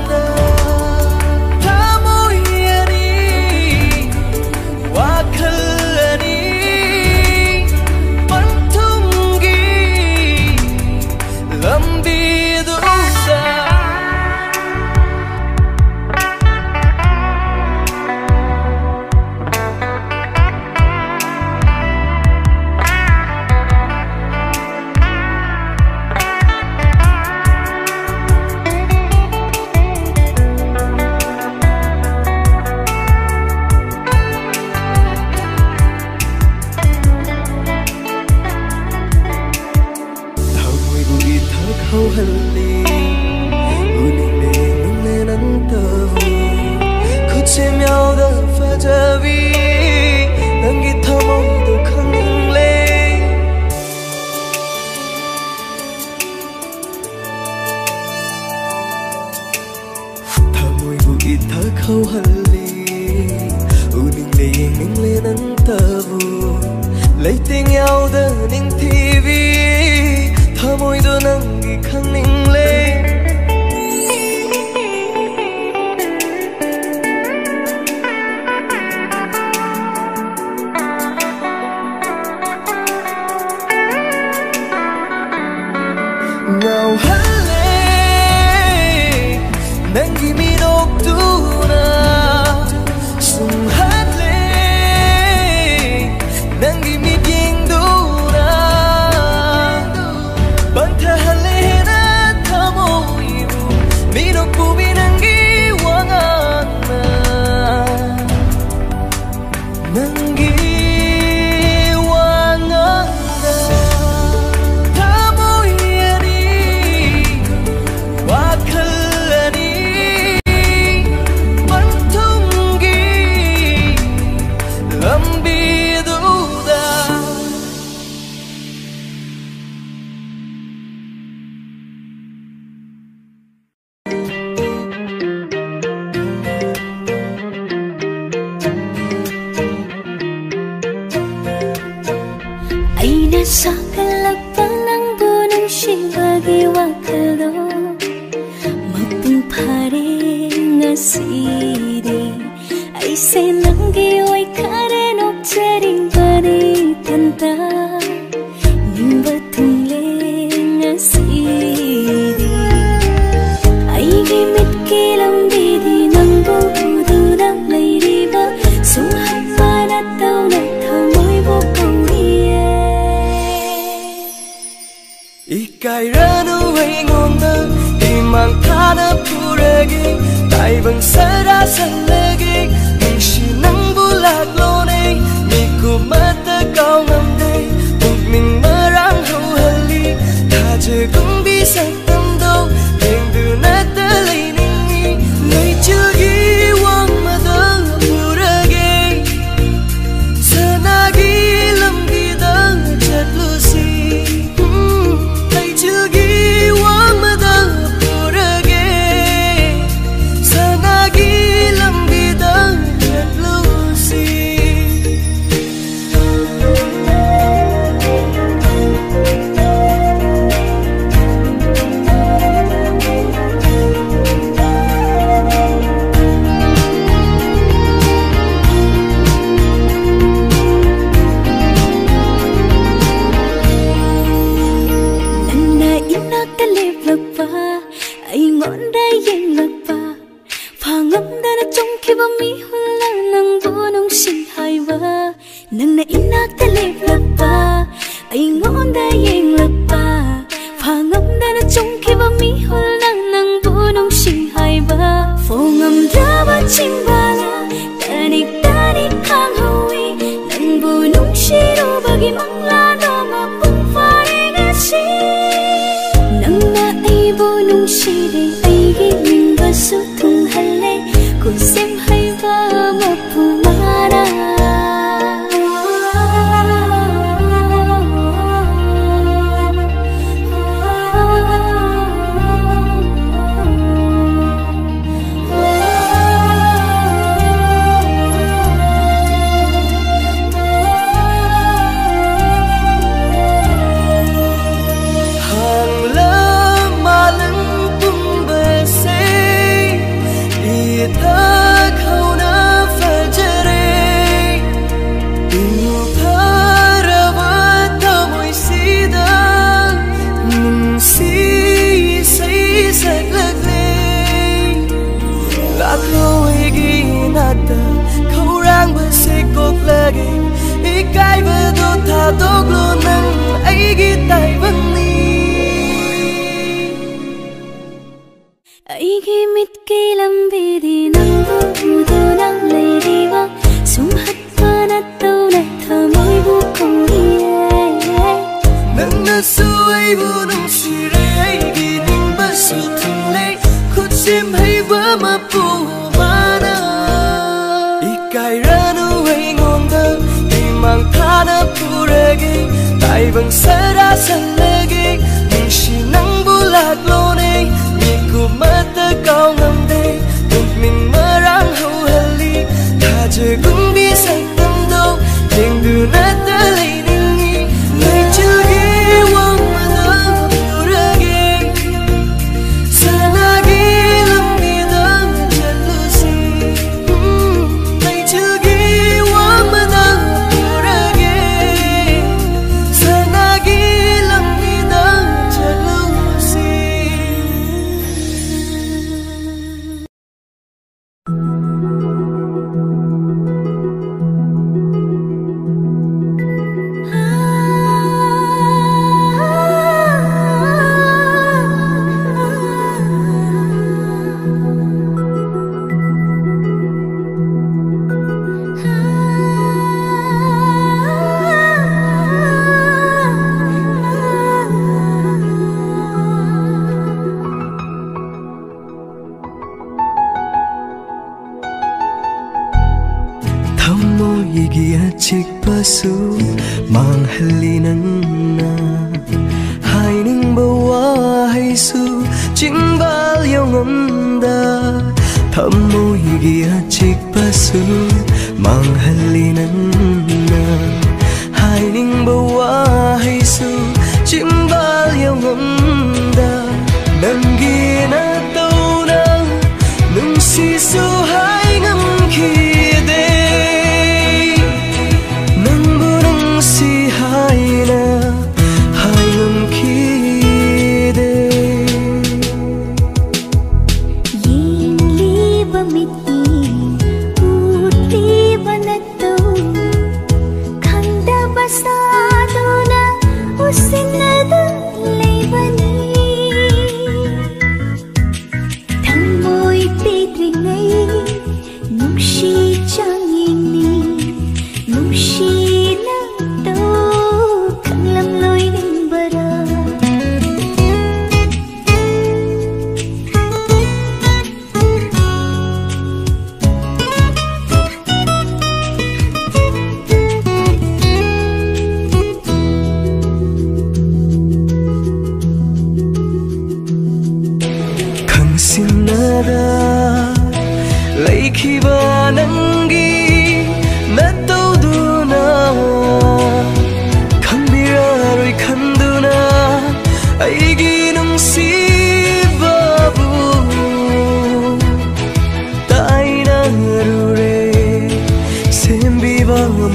Speaker 1: Tamoyani wakalani Bantungi lambi khâu hali uning le ning le nang tabu lấy tiếng nhau da ning tv thamoi do nang gi khang ning le now hali nang gi mi dok tu Nangi mi jingduna Bantahalena tamoibu Minukpubi nangi wangana Nangi wangana Tamoyani wakalani Bantungi lambi
Speaker 2: Sakalapa ng bunang shibagi wakalo Mapungpare nga siri Ay senanggi way karen of charing pari tanta Nimba
Speaker 1: purage taibang sara salage nisi nang bulak lone miku mata kau ngamde pugning marang hauhali thaje kung bisa tamdo hengdu na talai ningi lai chilgi wang mada purage sanagi lamgi da chatlusi lai chilgi wang mada purage sanagi lamgi da chatlusi nang na inak talip lapa ay ngon da yeng lapa phangam da na chung ki ba mi hol nang nang bunong sing hai ba phongam da ba ching ba la tanik tanik hang hui nang bunong shiro bagi mang la no ma pung fa re ga si nang na ay bunong shire ay gi ning ba su thung halle ko sem hai ba ma pu mara ikai ba do tha dog lo nang ai gi tai vang ni ai gi mit ki lambi di nang bu do nang lai di wa sum hat pa na to na tha moi bu kong hi nang na su ai bu nang shi re ai gi ning ba su thung le khut sim hai wa ma pu ma na ikai ra nu ai ngong da mang thana purage taibang sara salage nisi nang bulak lone miku mata kau ngamde pugning marang hauhali thaje kung bisa tamdo hengdu na talai ningi lai chilgi wang mada purage sanagi lamgi da chatlusi lai chilgi wang mada su mang hali nang na hai ning ba wa hai su ching bal yo ngam da tham mo gi a chik pa su mang hali nang na hai ning ba wa hai su ching bal yo ngam da nang gi na to na nung si su hai ngam khi
Speaker 2: thầm môi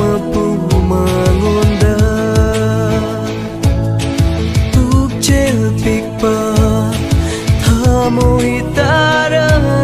Speaker 1: mangonda tukjel pikpa thamoi tara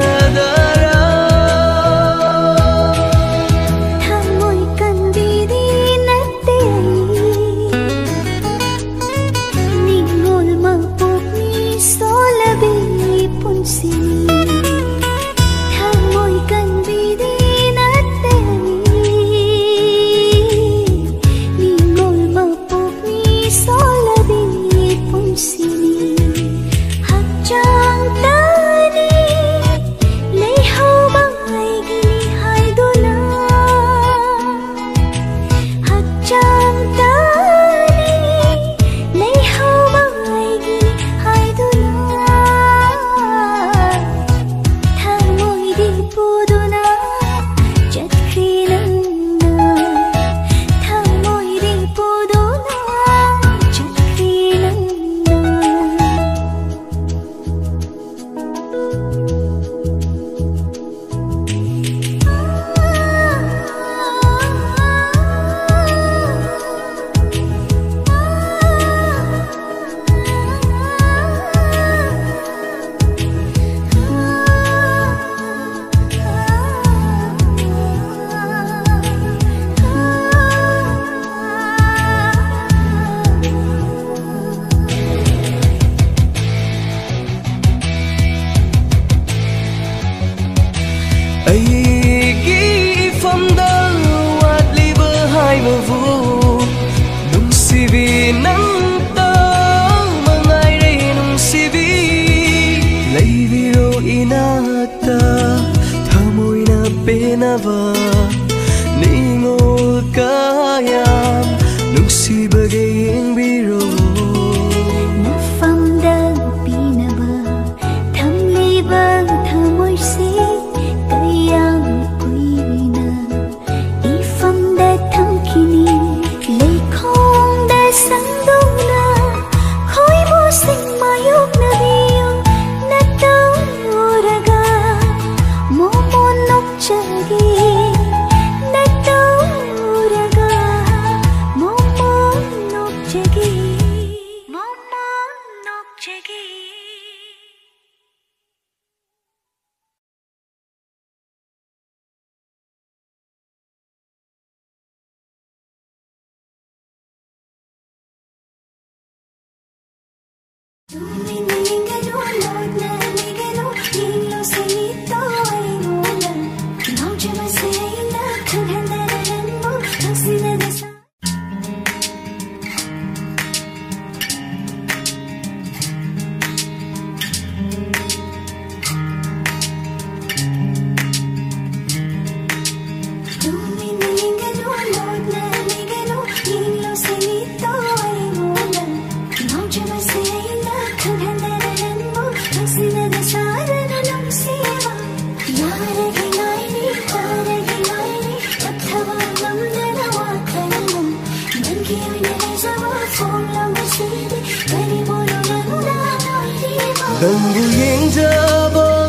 Speaker 1: Nanggu yang jaba,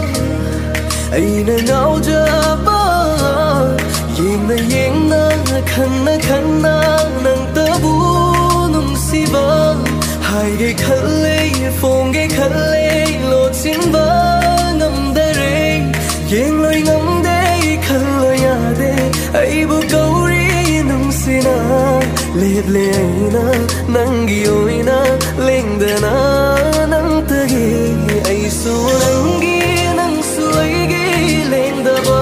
Speaker 1: aina ngau jaba, yang na yang na khana khana nang tabu nung siba, hai ge khale phong ge khale lo chin ba ngam dare, yang loi ngam de khalo ya de, ai bu kauri nung sina, lep le aina nangi oina leng dana nang tagi. Ai su nangi nang suigi lendaba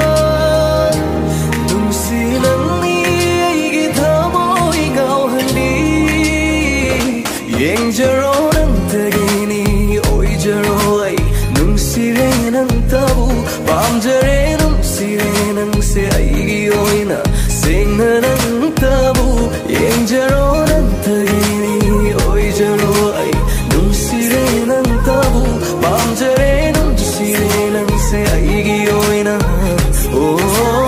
Speaker 1: tum si nangi ai gi thamoi ngau handi yeng jaro nang tagini oi jaro ai nung si re nang tabu pam jare nung si re nang se ai gi oina sing na nang tabu yeng jaro nang tagini oi jaro ai nung si re nang tabu pam jare nung si re nang se ai gi oina oh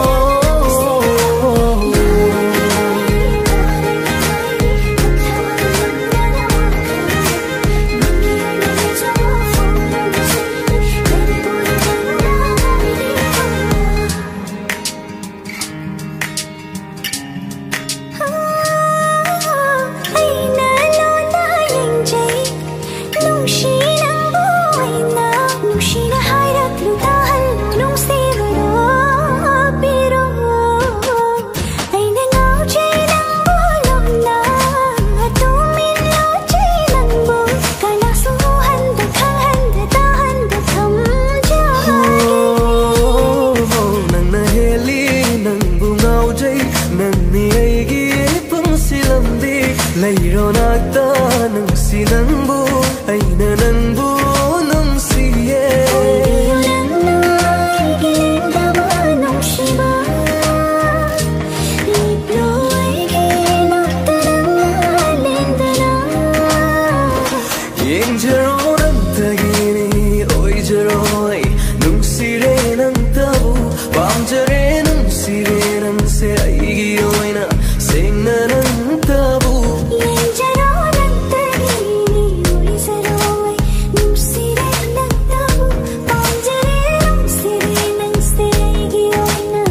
Speaker 1: ꯂꯩꯔꯣꯅꯥꯛꯇ ꯅꯨꯡꯁꯤ ꯅꯪꯕꯨ ꯑꯩꯅ ꯅꯪꯕꯨ ꯅꯨꯡꯁꯤꯌꯦ ꯌꯦꯡꯖꯔꯣ ꯅꯪꯇꯒꯤꯅꯤ ꯑꯣꯏꯖꯔꯣꯏ ꯅꯨꯡꯁꯤꯔꯦ ꯅꯪꯇꯕꯨ ꯄꯥꯝꯖꯔꯦ ꯅꯨꯡꯁꯤꯔꯦ ꯅꯪꯁꯦ ꯑꯩꯒꯤ ꯑꯣꯏꯅ ꯁꯦꯡꯅ ꯅꯪꯇꯕꯨ ꯌꯦꯡꯖꯔꯣ ꯅꯪꯇꯒꯤꯅꯤ ꯑꯣꯏꯖꯔꯣꯏ ꯅꯨꯡꯁꯤꯔꯦ ꯅꯪꯇꯕꯨ ꯄꯥꯝꯖꯔꯦ ꯅꯨꯡꯁꯤꯔꯦ ꯅꯪꯁꯦ ꯑꯩꯒꯤ ꯑꯣꯏꯅ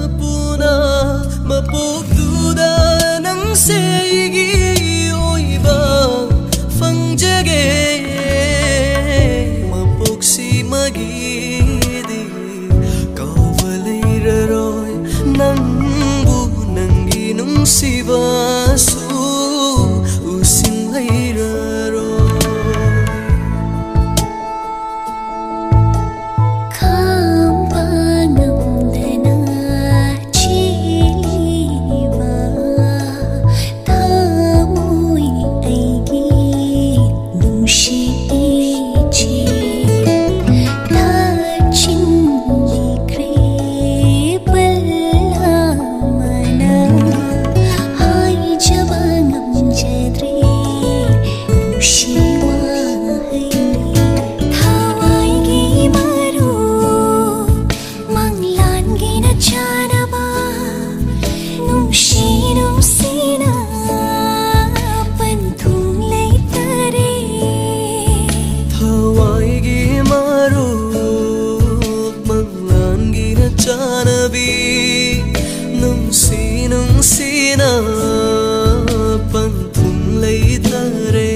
Speaker 2: Mapugduda ng sige oiba
Speaker 1: ꯈꯪꯖꯒꯦ ꯃꯄꯣꯛꯁꯤꯃꯒꯤꯗꯤ ꯀꯥꯎꯕ ꯂꯩꯔꯔꯣꯏ ꯅꯪꯕꯨ ꯅꯪꯒꯤ ꯅꯨꯡꯁꯤꯕꯁꯨ 우신 이러로
Speaker 2: 감방없는 아침이와 다모이 애기 눈시이지 다친 이 그리블라마나 하이자방 엄제들이
Speaker 1: Sina panthung lei thare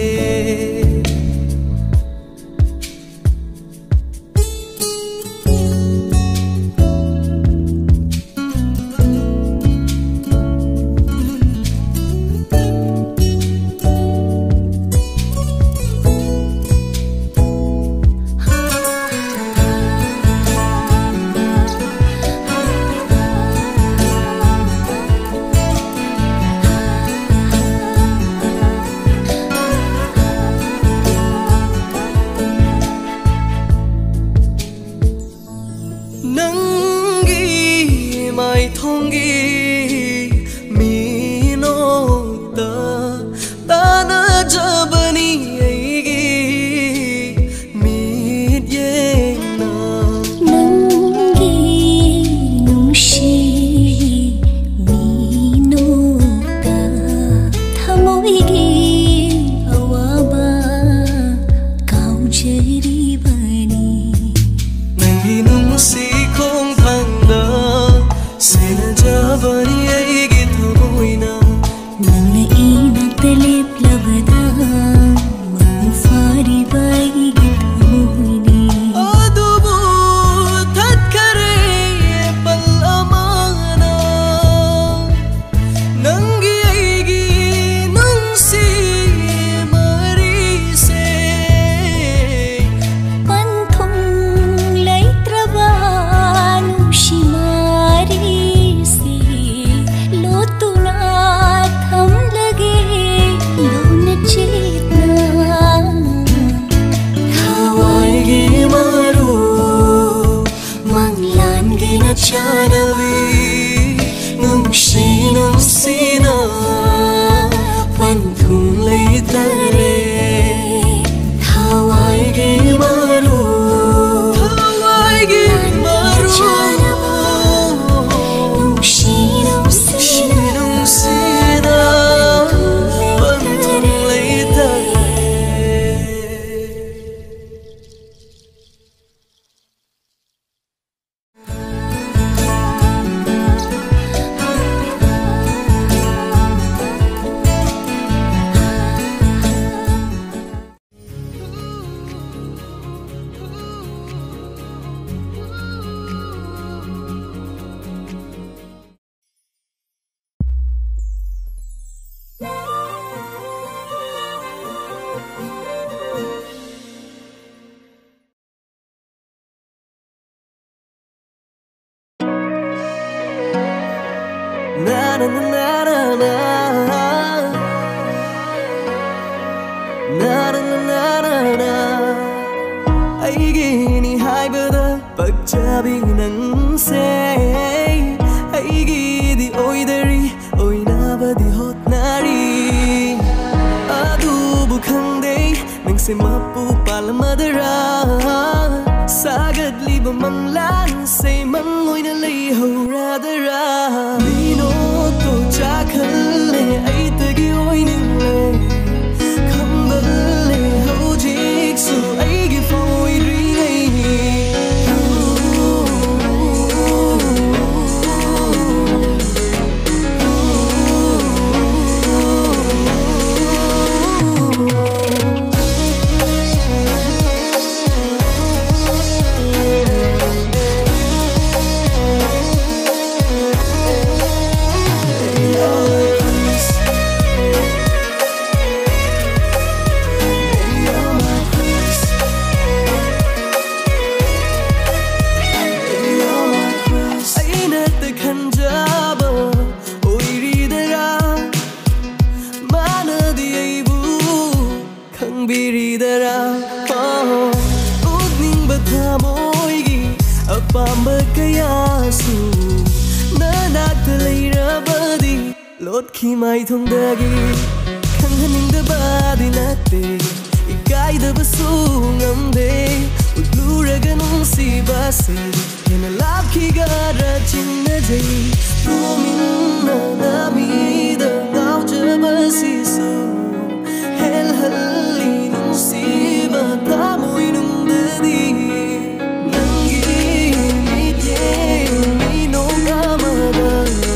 Speaker 1: ꯑꯄꯥꯝꯕ ꯀꯌꯥꯁꯨ ꯅꯅꯥꯛꯇ ꯂꯩꯔꯕꯗꯤ ꯂꯣꯠꯈꯤ ꯃꯥꯏꯊꯣꯡꯗꯒꯤ ꯈꯪꯍꯟꯅꯤꯡꯗꯕꯗꯤ ꯅꯠꯇꯦ ꯏꯀꯥꯏꯗꯕꯁꯨ ꯉꯝꯗꯦ ꯎꯠꯂꯨꯔꯒ ꯅꯨꯡꯁꯤꯕꯁꯦ ꯍꯦꯟꯅ ꯂꯥꯞꯈꯤꯒꯗ꯭ꯔꯥ ꯆꯤꯡꯅꯖꯩ ꯇꯨꯃꯤꯟꯅꯅ ꯃꯤꯗ ꯉꯥꯎꯖꯕꯁꯤꯁꯨ ꯍꯦꯜꯍꯜꯂꯤ ꯅꯨꯡꯁꯤꯕ ꯊꯃꯣꯏꯅꯨꯡꯗꯗꯤ ꯅꯪꯒꯤ ꯃꯤꯠꯌꯦꯡ ꯃꯤꯅꯣꯛ ꯑꯃꯗ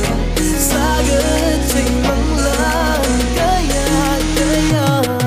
Speaker 1: 사그친 멍랑 그야 그야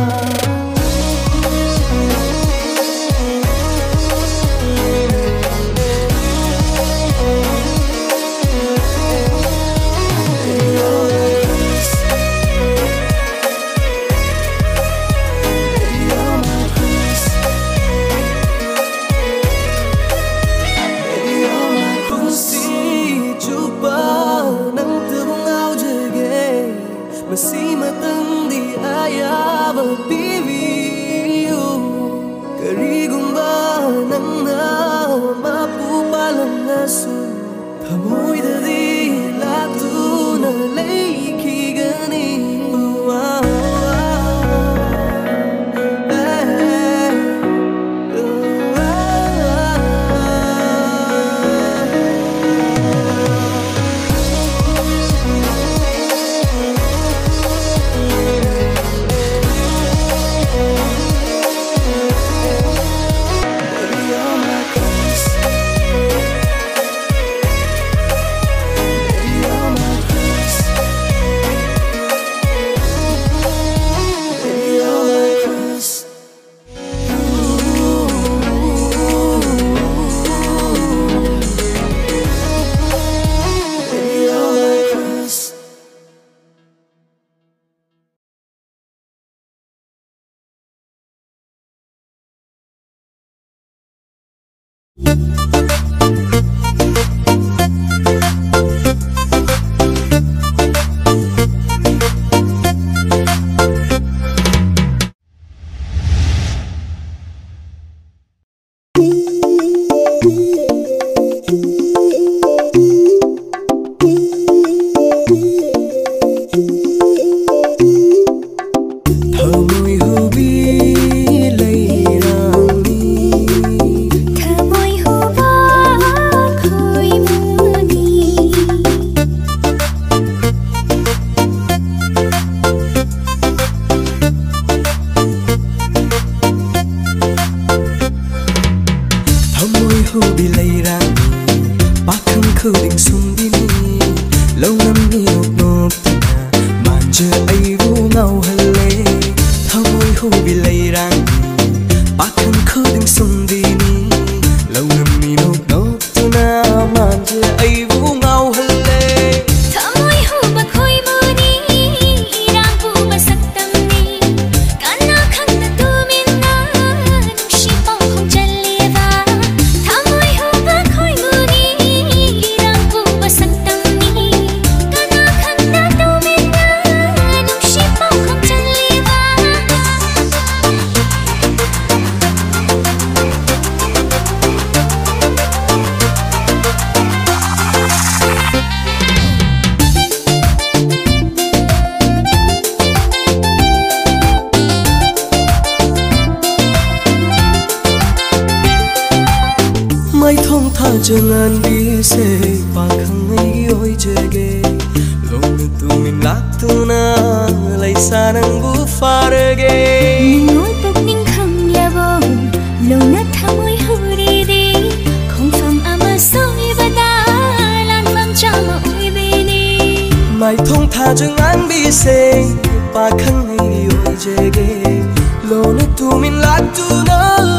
Speaker 1: Masimatangdi ayaba pibiyo Karigumba nangna mapupalangasu Thamoidadi latuna leikigani Jangan bisa pakangai oi jage Lona tumin laktuna lai sanang bu farage
Speaker 2: Ningoi pok ning kham yabo Lona thamoi huri de Khong fam ama soi bada Lan fam chama oi bene
Speaker 1: Mai thong tha jangan bisa pakangai oi jage Lona tumin laktuna